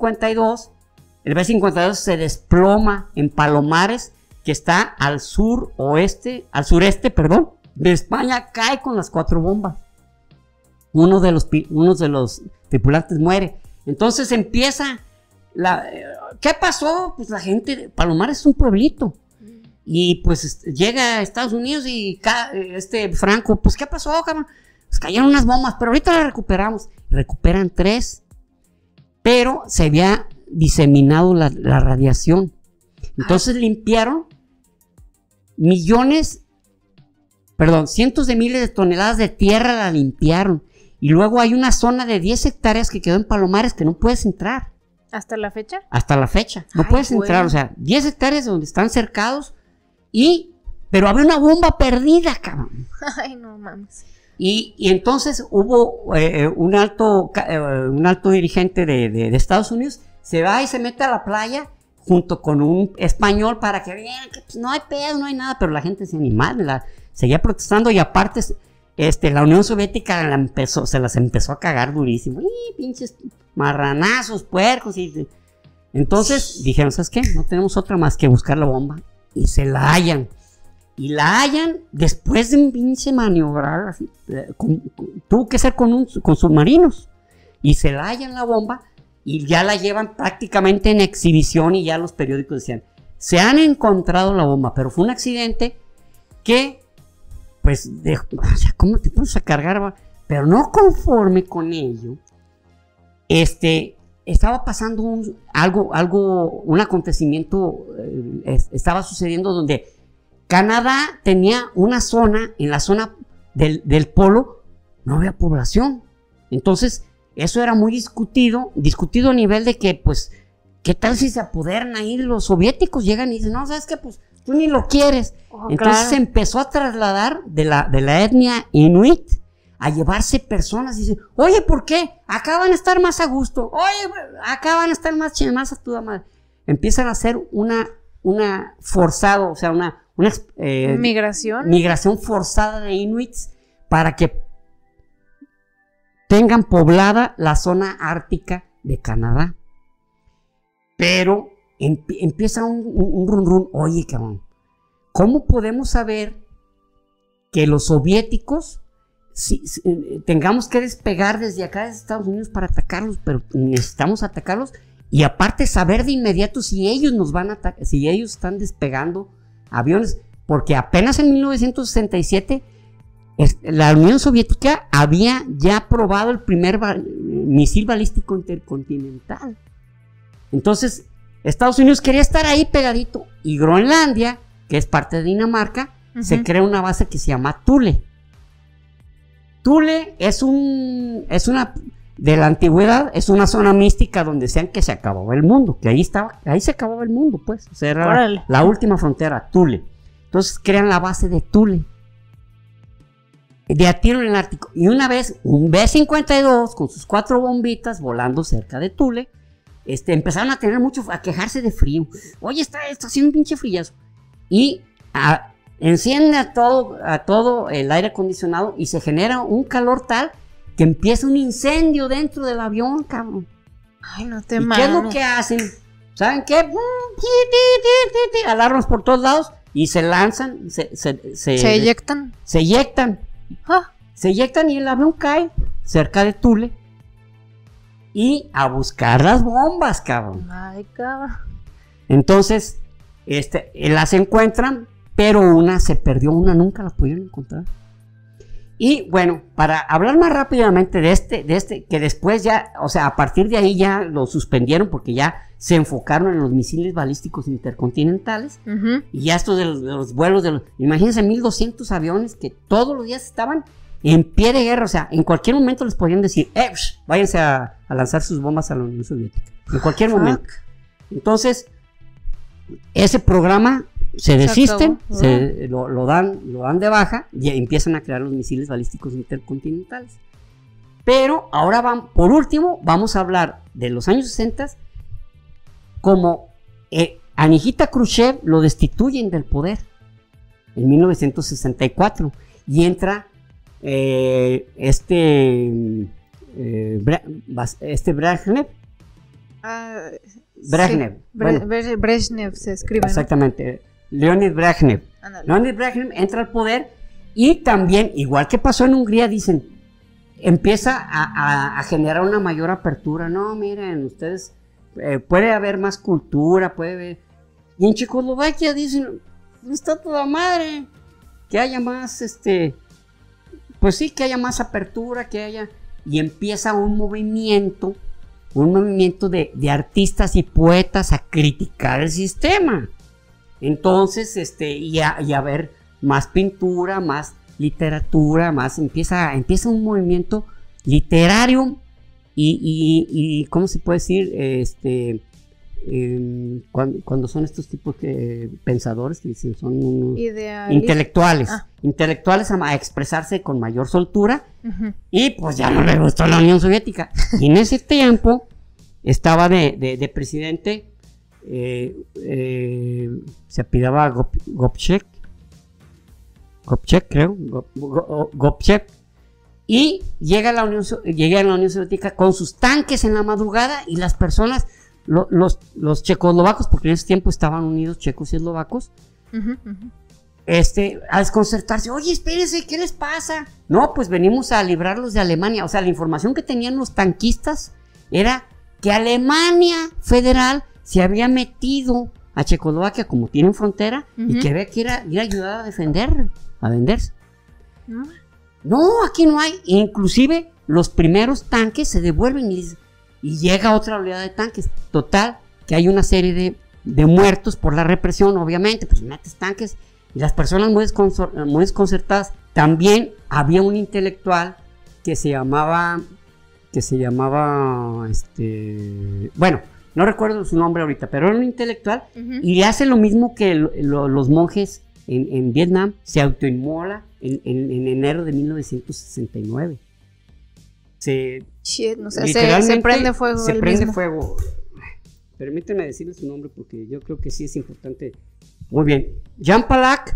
B-52 se desploma en Palomares, que está al sureste de España, cae con las 4 bombas. Uno de los tripulantes muere. Entonces empieza ¿qué pasó? Pues la gente, Palomares es un pueblito. Y pues llega a Estados Unidos y Franco, pues ¿qué pasó, cabrón? Pues cayeron unas bombas, pero ahorita las recuperamos. Recuperan 3. Pero se había diseminado la radiación. Entonces limpiaron cientos de miles de toneladas de tierra, la limpiaron. Y luego hay una zona de 10 hectáreas que quedó en Palomares que no puedes entrar. ¿Hasta la fecha? Hasta la fecha. No puedes entrar, o sea, 10 hectáreas donde están cercados pero había una bomba perdida, cabrón. Ay, no mames. Y entonces hubo un alto dirigente de Estados Unidos, se va y se mete a la playa junto con un español para que vean que pues, no hay pedo, no hay nada, pero la gente se animaba, seguía protestando y aparte la Unión Soviética se las empezó a cagar durísimo. Pinches marranazos, puercos. Entonces dijeron, ¿sabes qué? No tenemos otra más que buscar la bomba. Y se la hallan. Y la hallan después de un pinche maniobrar así. Tuvo que ser con submarinos. Y se la hallan la bomba y ya la llevan prácticamente en exhibición y ya los periódicos decían, se han encontrado la bomba, pero fue un accidente que pues, o sea, ¿cómo te pones a cargar? Pero no conforme con ello, estaba pasando un acontecimiento, estaba sucediendo donde Canadá tenía una zona, en la zona del polo, no había población. Entonces, eso era muy discutido a nivel de que, pues, ¿qué tal si se apoderan ahí los soviéticos? Llegan y dicen, no, ¿sabes qué? Pues, tú ni lo quieres. Entonces claro. Se empezó a trasladar de la etnia inuit a llevarse personas y dicen, oye, ¿por qué? Acá van a estar más a gusto. Oye, acá van a estar más a toda madre. empiezan a hacer una forzado, o sea, una migración forzada de inuits para que tengan poblada la zona ártica de Canadá. Pero empieza un run run. Oye, cabrón, ¿cómo podemos saber que los soviéticos tengamos que despegar desde acá de Estados Unidos para atacarlos? Pero necesitamos atacarlos y aparte saber de inmediato si ellos nos van a atacar, si ellos están despegando aviones, porque apenas en 1967 la Unión Soviética había ya probado el primer misil balístico intercontinental. Entonces Estados Unidos quería estar ahí pegadito, y Groenlandia, que es parte de Dinamarca, se crea una base que se llama Thule. Thule es una, de la antigüedad, es una zona mística donde decían que se acababa el mundo, que ahí se acababa el mundo, pues, o sea, era la última frontera, Thule. Entonces crean la base de Thule, de a tiro en el Ártico, y una vez un B-52 con sus 4 bombitas volando cerca de Thule, empezaron a quejarse de frío. Oye, está haciendo un pinche frillazo, y enciende a todo el aire acondicionado y se genera un calor tal que empieza un incendio dentro del avión, cabrón. Ay, no te ¿Y mames. qué es lo que hacen? ¿Saben qué? Alarmas por todos lados y se lanzan, se eyectan. Se eyectan. Se eyectan y el avión cae cerca de Thule. Y a buscar las bombas, cabrón. Ay, cabrón. Entonces, las encuentran, pero una se perdió, una nunca la pudieron encontrar. Y bueno, para hablar más rápidamente de este, que después ya, o sea, a partir de ahí ya lo suspendieron porque ya se enfocaron en los misiles balísticos intercontinentales. Y ya esto de los vuelos imagínense 1200 aviones que todos los días estaban en pie de guerra, o sea, en cualquier momento les podían decir, váyanse a lanzar sus bombas a la Unión Soviética, en cualquier momento. Entonces, ese programa se desisten, lo dan de baja y empiezan a crear los misiles balísticos intercontinentales. Pero ahora por último, vamos a hablar de los años 60, como a Nikita Khrushchev lo destituyen del poder en 1964 y entra Brezhnev. Brezhnev se escribe, exactamente, ¿no? Leonid Brezhnev. Leonid Brezhnev entra al poder y también, igual que pasó en Hungría, dicen, empieza a generar una mayor apertura. No, miren, ustedes, puede haber más cultura, puede haber... Y en Checoslovaquia dicen, está toda madre, que haya más, pues sí, que haya más apertura, que haya... Y empieza un movimiento de artistas y poetas a criticar el sistema. Entonces, y a ver más pintura, más literatura, empieza un movimiento literario y ¿cómo se puede decir? Cuando son estos tipos de pensadores que dicen, son unos intelectuales a expresarse con mayor soltura. Y pues ya no le gustó la Unión Soviética. Y en ese tiempo estaba de presidente, se apellidaba Gopchek, creo, Gopchek, y llega a la Unión Soviética con sus tanques en la madrugada, y las personas, los checoslovacos, porque en ese tiempo estaban unidos checos y eslovacos, a desconcertarse. Oye, espérense, ¿qué les pasa? No, pues venimos a librarlos de Alemania. O sea, la información que tenían los tanquistas era que Alemania Federal se había metido a Checoslovaquia, como tienen frontera, y que había que ir a ayudar a venderse. No, aquí no hay. Inclusive los primeros tanques se devuelven y llega otra oleada de tanques. Total, que hay una serie de muertos por la represión, obviamente, pues metes tanques y las personas muy desconcertadas. También había un intelectual que se llamaba, bueno, no recuerdo su nombre ahorita, pero era un intelectual, y hace lo mismo que los monjes en Vietnam, se autoinmola en enero de 1969. Se prende fuego. permíteme decirle su nombre porque yo creo que sí es importante. Muy bien. Jan Palach,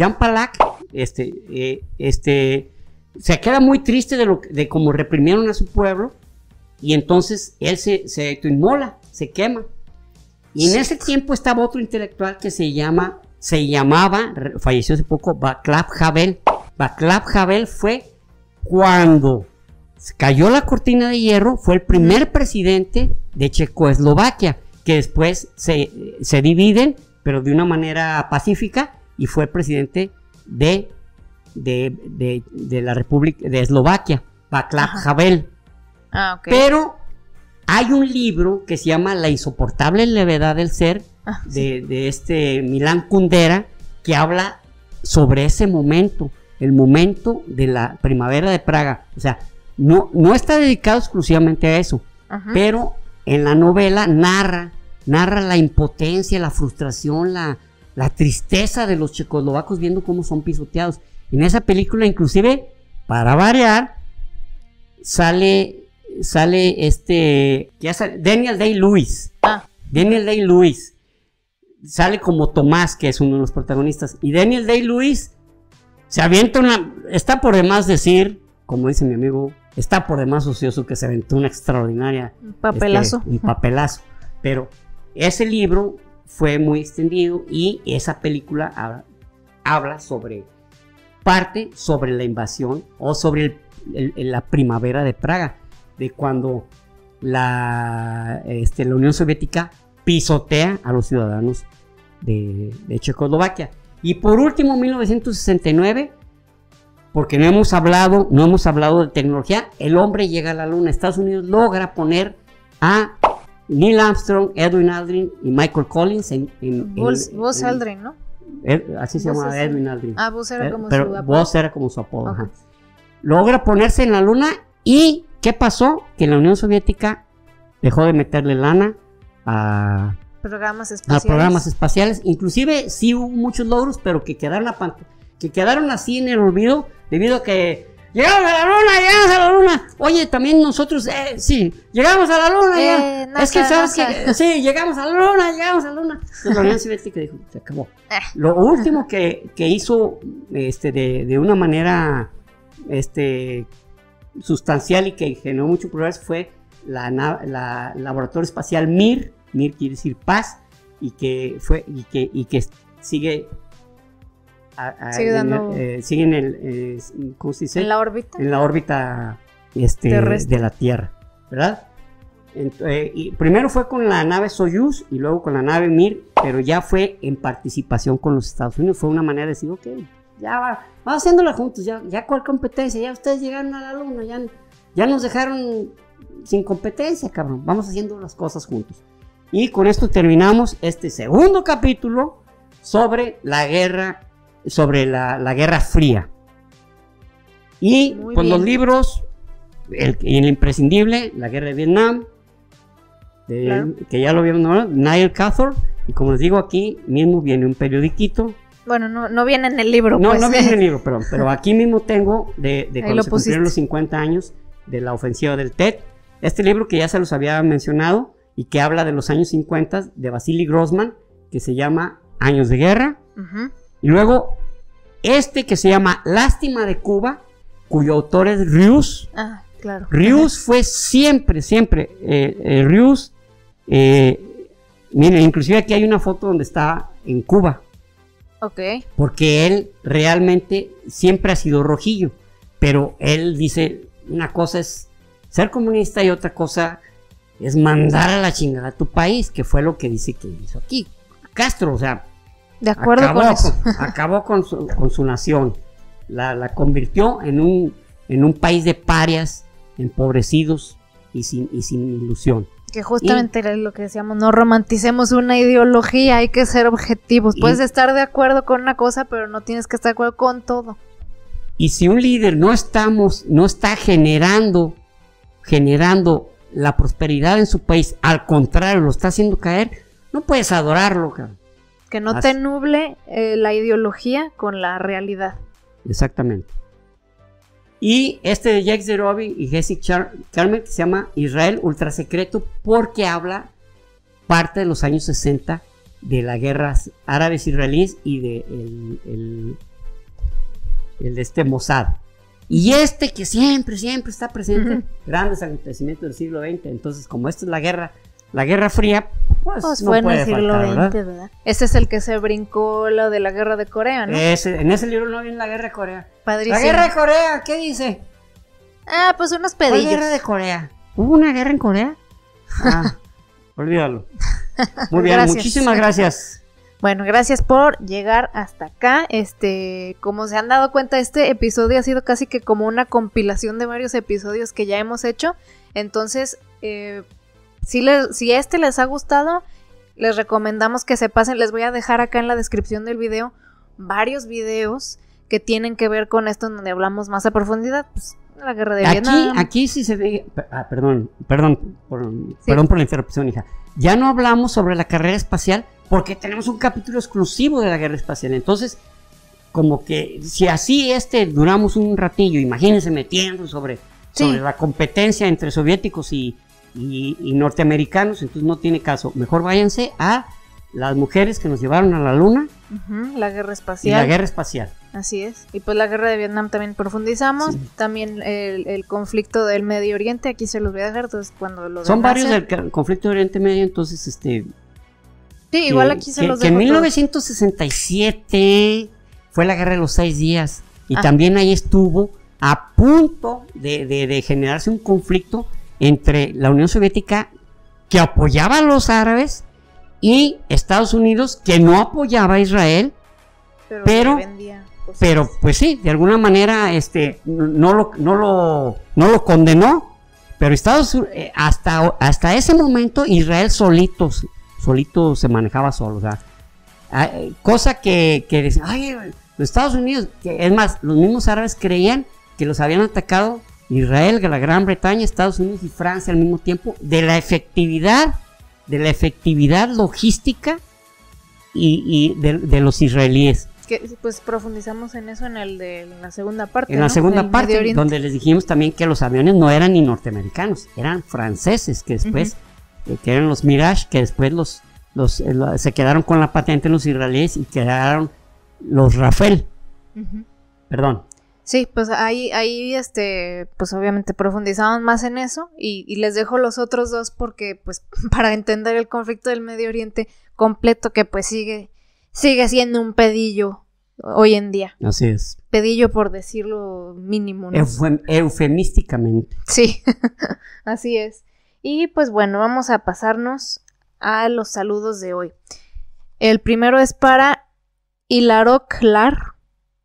se queda muy triste de cómo reprimieron a su pueblo y entonces él se autoinmola, se quema. Y en ese tiempo estaba otro intelectual que se llamaba, falleció hace poco, Václav Havel. Václav Havel fue cuando cayó la cortina de hierro, fue el primer presidente de Checoslovaquia, que después se dividen, pero de una manera pacífica, y fue presidente de la República de Eslovaquia, Václav Havel. Okay. Pero hay un libro que se llama La insoportable levedad del ser, de Milan Kundera, que habla sobre ese momento, el momento de la primavera de Praga. O sea, no está dedicado exclusivamente a eso, pero en la novela narra la impotencia, la frustración, la tristeza de los checoslovacos viendo cómo son pisoteados. En esa película, inclusive, para variar, sale Daniel Day-Lewis. Daniel Day-Lewis sale como Tomás, que es uno de los protagonistas. Y Daniel Day-Lewis se avienta está por demás decir, como dice mi amigo, está por demás ocioso que se aventó una extraordinaria... Un papelazo. Un papelazo. Pero ese libro fue muy extendido y esa película habla sobre la invasión o sobre la primavera de Praga, de cuando la Unión Soviética pisotea a los ciudadanos de Checoslovaquia. Y por último, 1969, porque no hemos hablado de tecnología, el hombre llega a la luna. Estados Unidos logra poner a Neil Armstrong, Edwin Aldrin y Michael Collins Buzz Aldrin, ¿no? Así se llama Edwin Aldrin. Buzz era como su apodo. Buzz era como su apodo. Okay. Logra ponerse en la luna. ¿Y qué pasó? Que la Unión Soviética dejó de meterle lana a programas espaciales. Inclusive sí hubo muchos logros, pero que quedaron así en el olvido debido a que llegamos a la luna. Oye, también nosotros, sí, llegamos a la luna. Es que sabes que sí, llegamos a la luna. Entonces, la Unión Soviética dijo, se acabó. Lo último que hizo de una manera sustancial y que generó mucho progreso fue la laboratorio espacial Mir quiere decir paz, y que sigue en el ¿cómo se dice? En la órbita. En la órbita de la Tierra, ¿verdad? Y primero fue con la nave Soyuz y luego con la nave Mir, pero ya fue en participación con los Estados Unidos. Fue una manera de decir, ok, ya vamos haciéndola juntos, ya cuál competencia, ya ustedes llegaron a la luna, ya nos dejaron sin competencia, cabrón, vamos haciendo las cosas juntos. Y con esto terminamos este segundo capítulo sobre la guerra fría. Y con los libros, el imprescindible, La guerra de Vietnam, claro, que ya lo vieron, ¿no? Niall Cathor, y como les digo, aquí mismo viene un periodiquito. Bueno, no viene en el libro. No viene en el libro, pero aquí mismo tengo de cuando se cumplieron los 50 años de la ofensiva del Tet. Este libro que ya se los había mencionado y que habla de los años 50 de Vasily Grossman, que se llama Años de Guerra. Y luego que se llama Lástima de Cuba, cuyo autor es Rius. Claro. Rius fue siempre, Rius, miren, inclusive aquí hay una foto donde está en Cuba. Okay. Porque él realmente siempre ha sido rojillo, pero él dice, una cosa es ser comunista y otra cosa es mandar a la chingada a tu país, que fue lo que dice que hizo aquí Castro. O sea, de acuerdo con eso. Acabó con su nación, la convirtió en un país de parias, empobrecidos y sin ilusión. Que justamente era lo que decíamos, no romanticemos una ideología, hay que ser objetivos. Puedes estar de acuerdo con una cosa, pero no tienes que estar de acuerdo con todo. Y si un líder no está generando la prosperidad en su país, al contrario, lo está haciendo caer, no puedes adorarlo, cabrón. Que no te nuble la ideología con la realidad. Exactamente. Y de Jacques Zerobi y Jesse Charmer, que se llama Israel Ultrasecreto, porque habla parte de los años 60 de las guerras árabes israelíes y de el de este Mossad. Y que siempre está presente, grandes acontecimientos del siglo XX. Entonces, como esta es la Guerra Fría, pues no fue en puede el siglo faltar, XX, ¿verdad? Ese es el que se brincó lo de la Guerra de Corea, ¿no? En ese libro no viene la Guerra de Corea. Padrísimo. La Guerra de Corea, ¿qué dice? Ah, pues unos ¿Cuál pedillos. Guerra de Corea? ¿Hubo una guerra en Corea? Ah, olvídalo. Muy bien, Gracias. muchísimas gracias. Bueno, gracias por llegar hasta acá. Como se han dado cuenta, este episodio ha sido casi que como una compilación de varios episodios que ya hemos hecho. Entonces, si les ha gustado, les recomendamos que se pasen. Les voy a dejar acá en la descripción del video varios videos que tienen que ver con esto, en donde hablamos más a profundidad, pues, la guerra de Vietnam. Aquí sí se ve. Perdón por la interrupción, hija. Ya no hablamos sobre la carrera espacial porque tenemos un capítulo exclusivo de la guerra espacial. Entonces, como que si así duramos un ratillo, imagínense metiendo sobre la competencia entre soviéticos y norteamericanos, entonces no tiene caso. Mejor váyanse a las mujeres que nos llevaron a la luna. La guerra espacial. Y la guerra espacial. Así es. Y pues la guerra de Vietnam también profundizamos. Sí. También el conflicto del Medio Oriente, aquí se los voy a dejar. Entonces, cuando lo son varios del conflicto de Oriente Medio, entonces sí, igual aquí se los dejo. Que en 1967 fue la guerra de los 6 días. Y también ahí estuvo a punto de generarse un conflicto entre la Unión Soviética, que apoyaba a los árabes, y Estados Unidos, que no apoyaba a Israel, pero pues sí, de alguna manera no lo condenó, pero hasta ese momento Israel solito se manejaba solo, o sea, cosa que decían, ay, los Estados Unidos, es más, los mismos árabes creían que los habían atacado Israel, la Gran Bretaña, Estados Unidos y Francia al mismo tiempo, de la efectividad logística y de los israelíes. Que pues profundizamos en eso en la segunda parte. En la segunda parte, donde les dijimos también que los aviones no eran ni norteamericanos, eran franceses, que después, que eran los Mirage, que después se quedaron con la patente los israelíes y quedaron los Rafale. Perdón. Sí, pues ahí pues obviamente profundizamos más en eso y les dejo los otros dos porque pues para entender el conflicto del Medio Oriente completo, que pues sigue siendo un pedillo hoy en día. Así es. Pedillo por decirlo mínimo, ¿no? Eufemísticamente. Sí, así es. Y pues bueno, vamos a pasarnos a los saludos de hoy. El primero es para Hilaroclar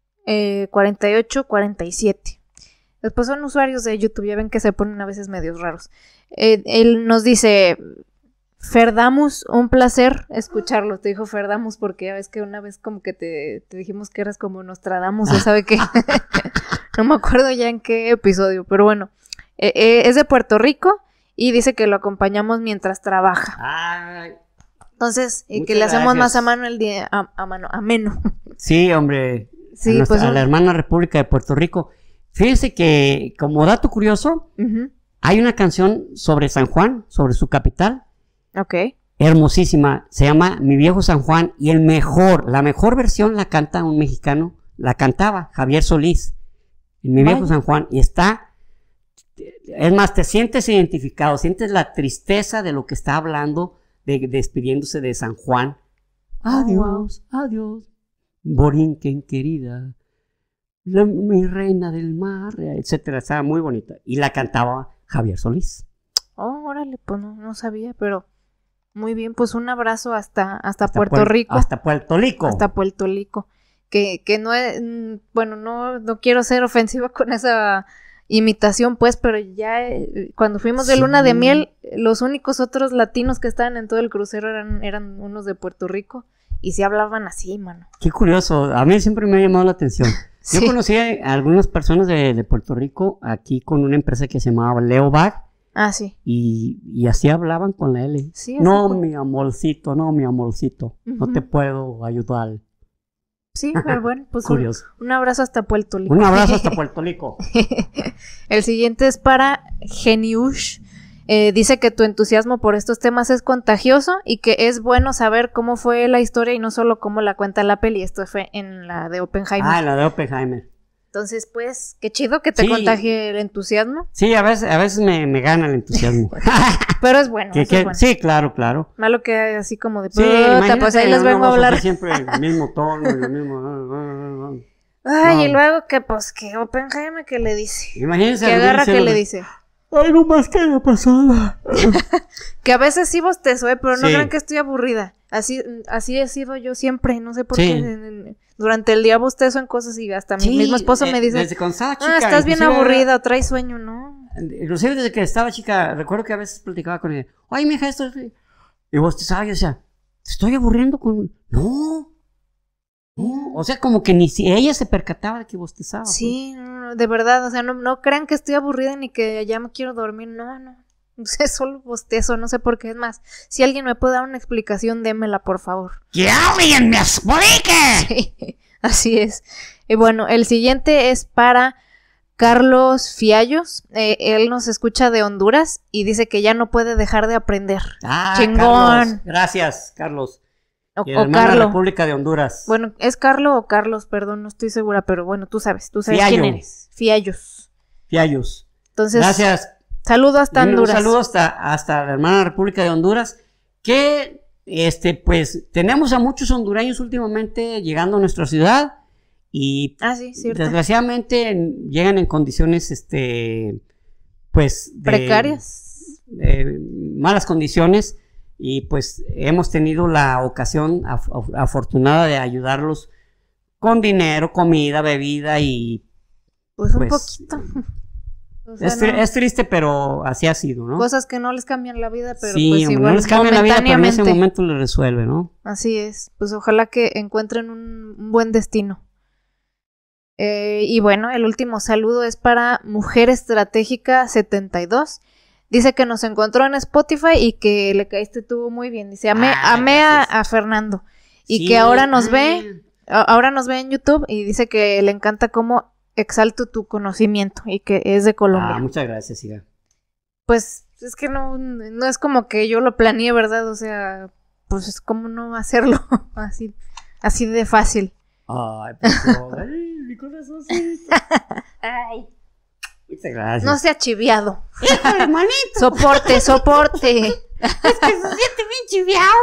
4847. Después son usuarios de YouTube, ya ven que se ponen a veces medios raros. Él nos dice: Ferdamus, un placer escucharlo. Te dijo Ferdamus porque ya ves que una vez como que te dijimos que eras como Nostradamus, ya sabe que no me acuerdo ya en qué episodio, pero bueno, es de Puerto Rico y dice que lo acompañamos mientras trabaja. Ay, entonces, que le hacemos más a mano el día, ameno. Sí, hombre. Sí, a la hermana República de Puerto Rico. Fíjense que, como dato curioso, hay una canción sobre San Juan, sobre su capital. Ok. Hermosísima. Se llama Mi Viejo San Juan. Y la mejor versión la canta un mexicano. La cantaba Javier Solís. En Mi Viejo San Juan. Y está. Es más, te sientes identificado. Sientes la tristeza de lo que está hablando, despidiéndose de San Juan. Adiós, adiós. Borinquen querida, mi reina del mar, etcétera. Estaba muy bonita y la cantaba Javier Solís. Oh, órale, pues no sabía, pero muy bien, pues un abrazo hasta Puerto Rico. Hasta Puerto Rico. Hasta Puerto Rico. Que no es, bueno, no quiero ser ofensiva con esa imitación, pues, pero ya cuando fuimos de luna de miel, los únicos otros latinos que estaban en todo el crucero eran unos de Puerto Rico. Y sí hablaban así, mano. Qué curioso, a mí siempre me ha llamado la atención. Sí. Yo conocí a algunas personas de Puerto Rico aquí con una empresa que se llamaba Leo Bag. Ah, sí. Y así hablaban con la L. Sí, no, mi amorcito, no te puedo ayudar. Sí, pero bueno, pues curioso. Un abrazo hasta Puerto Rico. Un abrazo hasta Puerto Rico. El siguiente es para Geniush Dice que tu entusiasmo por estos temas es contagioso y que es bueno saber cómo fue la historia y no solo cómo la cuenta la peli. Esto fue en la de Oppenheimer. Ah, en la de Oppenheimer. Entonces, pues, qué chido que te contagie el entusiasmo. Sí, a veces me gana el entusiasmo. Pero es bueno, es bueno. Sí, claro. Malo que así como de... Sí, pues ahí les vengo a hablar. Siempre el mismo tono, el mismo... Ay, y luego que, pues, que Oppenheimer, ¿qué le dice? Imagínense. Que agarra, ¿qué le dice? Ay, no más que la pasada. Que a veces sí bostezo, pero no crean que estoy aburrida. Así he sido yo siempre, no sé por qué. Durante el día bostezo en cosas y hasta mi mismo esposo me dice, desde cuando estaba chica, estás bien aburrida o traes sueño, ¿no? Inclusive desde que estaba chica, recuerdo que a veces platicaba con ella, ay, mija, esto... Y bostezaba y yo decía, ¿te estoy aburriendo con...? No, o sea, como que ni si ella se percataba de que bostezaba. Sí, no, de verdad, o sea, no crean que estoy aburrida ni que ya me quiero dormir, no. O sea, solo bostezo, no sé por qué. Es más, si alguien me puede dar una explicación, démela, por favor. ¡Que alguien me explique! Sí, así es. Y bueno, el siguiente es para Carlos Fiallos. Él nos escucha de Honduras y dice que ya no puede dejar de aprender. ¡Chingón! Carlos. Gracias, Carlos. O Carlos. República de Honduras. Bueno, ¿es Carlos o Carlos? Perdón, no estoy segura, pero bueno, tú sabes Fiallo. Quién eres. Fiallos. Entonces, gracias. Saludo hasta Honduras. Un saludo hasta la hermana República de Honduras, que pues tenemos a muchos hondureños últimamente llegando a nuestra ciudad y sí, cierto. Desgraciadamente llegan en condiciones pues precarias, malas condiciones, y pues hemos tenido la ocasión afortunada de ayudarlos con dinero, comida, bebida y pues un poquito. O sea, es triste, pero así ha sido, ¿no? Cosas que no les cambian la vida, pero sí, pues igual no les cambian la vida, pero en ese momento les resuelve, ¿no? Así es, pues ojalá que encuentren un buen destino. Y bueno, el último saludo es para Mujer Estratégica 72. Dice que nos encontró en Spotify y que le caíste tú muy bien. Dice, amé a Fernando. Y que ahora nos ve en YouTube y dice que le encanta cómo exalto tu conocimiento y que es de Colombia. Muchas gracias, Iga. Pues es que no es como que yo lo planeé, ¿verdad? O sea, pues es como no hacerlo así de fácil. Ay, por favor. Ay, mi corazoncito. Ay. Muchas gracias. No sea chiviado. Híjole, hermanito. Soporte. Es que se siente bien chiviado.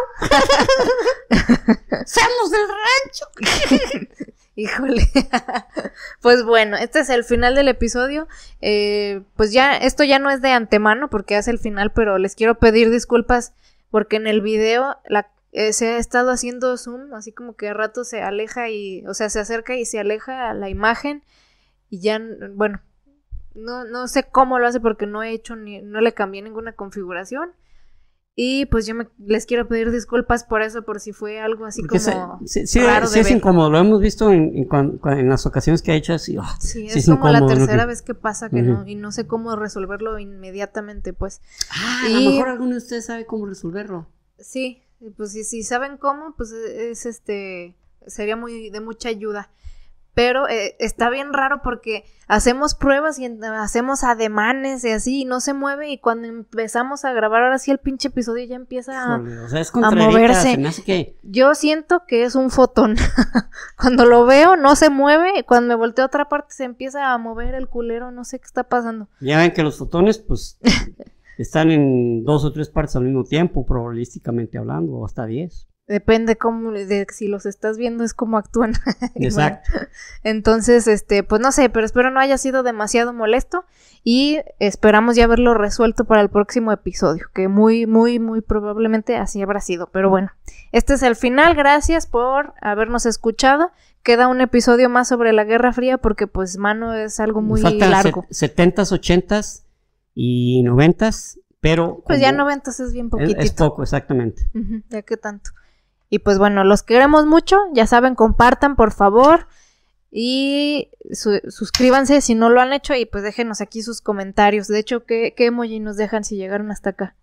Somos del rancho. Híjole. Pues bueno, este es el final del episodio. Pues ya, esto ya no es de antemano porque es el final, pero les quiero pedir disculpas porque en el video se ha estado haciendo zoom, así como que a rato se aleja se acerca y se aleja la imagen y ya, bueno, no sé cómo lo hace porque no le cambié ninguna configuración. Y pues yo les quiero pedir disculpas por eso, por si fue algo así porque como raro sí es incómodo, lo hemos visto en las ocasiones que ha hecho así. Sí, es como la tercera vez que pasa que no sé cómo resolverlo inmediatamente, pues. A lo mejor alguno de ustedes sabe cómo resolverlo. Sí, pues si saben cómo, pues sería de mucha ayuda. Pero está bien raro porque hacemos pruebas y hacemos ademanes y así, y no se mueve, y cuando empezamos a grabar ahora sí el pinche episodio ya empieza a moverse. Yo siento que es un fotón. Cuando lo veo no se mueve, y cuando me volteo a otra parte se empieza a mover el culero, no sé qué está pasando. Ya ven que los fotones pues están en 2 o 3 partes al mismo tiempo, probabilísticamente hablando, o hasta 10. Depende de si los estás viendo, es como actúan. Exacto. Bueno, entonces, pues no sé, pero espero no haya sido demasiado molesto y esperamos ya haberlo resuelto para el próximo episodio, que muy, muy, muy probablemente así habrá sido. Pero bueno, este es el final. Gracias por habernos escuchado. Queda un episodio más sobre la Guerra Fría porque pues mano es algo muy largo. 70s, 80s y 90s, pero... Pues ya 90s es bien poquitito. Es poco, exactamente. Ya que tanto. Y pues bueno, los queremos mucho, ya saben, compartan por favor y suscríbanse si no lo han hecho y pues déjenos aquí sus comentarios. De hecho, ¿qué emoji nos dejan si llegaron hasta acá?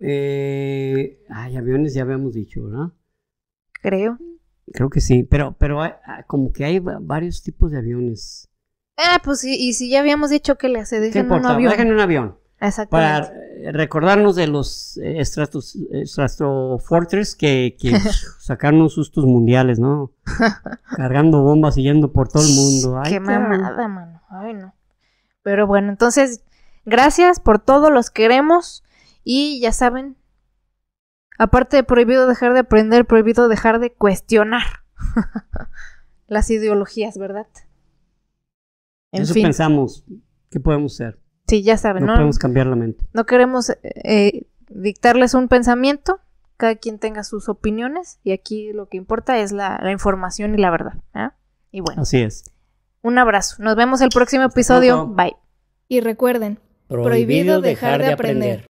Aviones ya habíamos dicho, ¿verdad? Creo que sí, pero como que hay varios tipos de aviones. Pues sí, y si ya habíamos dicho que le hace, dejen un avión. Dejen un avión. Exactamente. Para recordarnos de los Stratofortress que sacaron unos sustos mundiales, ¿no? Cargando bombas y yendo por todo el mundo. Ay, qué mamada, mano. Ay, no. Pero bueno, entonces, gracias por todo, los queremos. Y ya saben, aparte de prohibido dejar de aprender, prohibido dejar de cuestionar las ideologías, ¿verdad? En Eso fin. Pensamos, ¿qué podemos hacer? Sí, ya saben, No podemos cambiar la mente. No queremos dictarles un pensamiento, cada quien tenga sus opiniones y aquí lo que importa es la información y la verdad. Y bueno, así es. Un abrazo, nos vemos el próximo episodio. Bye. Y recuerden, prohibido dejar de aprender.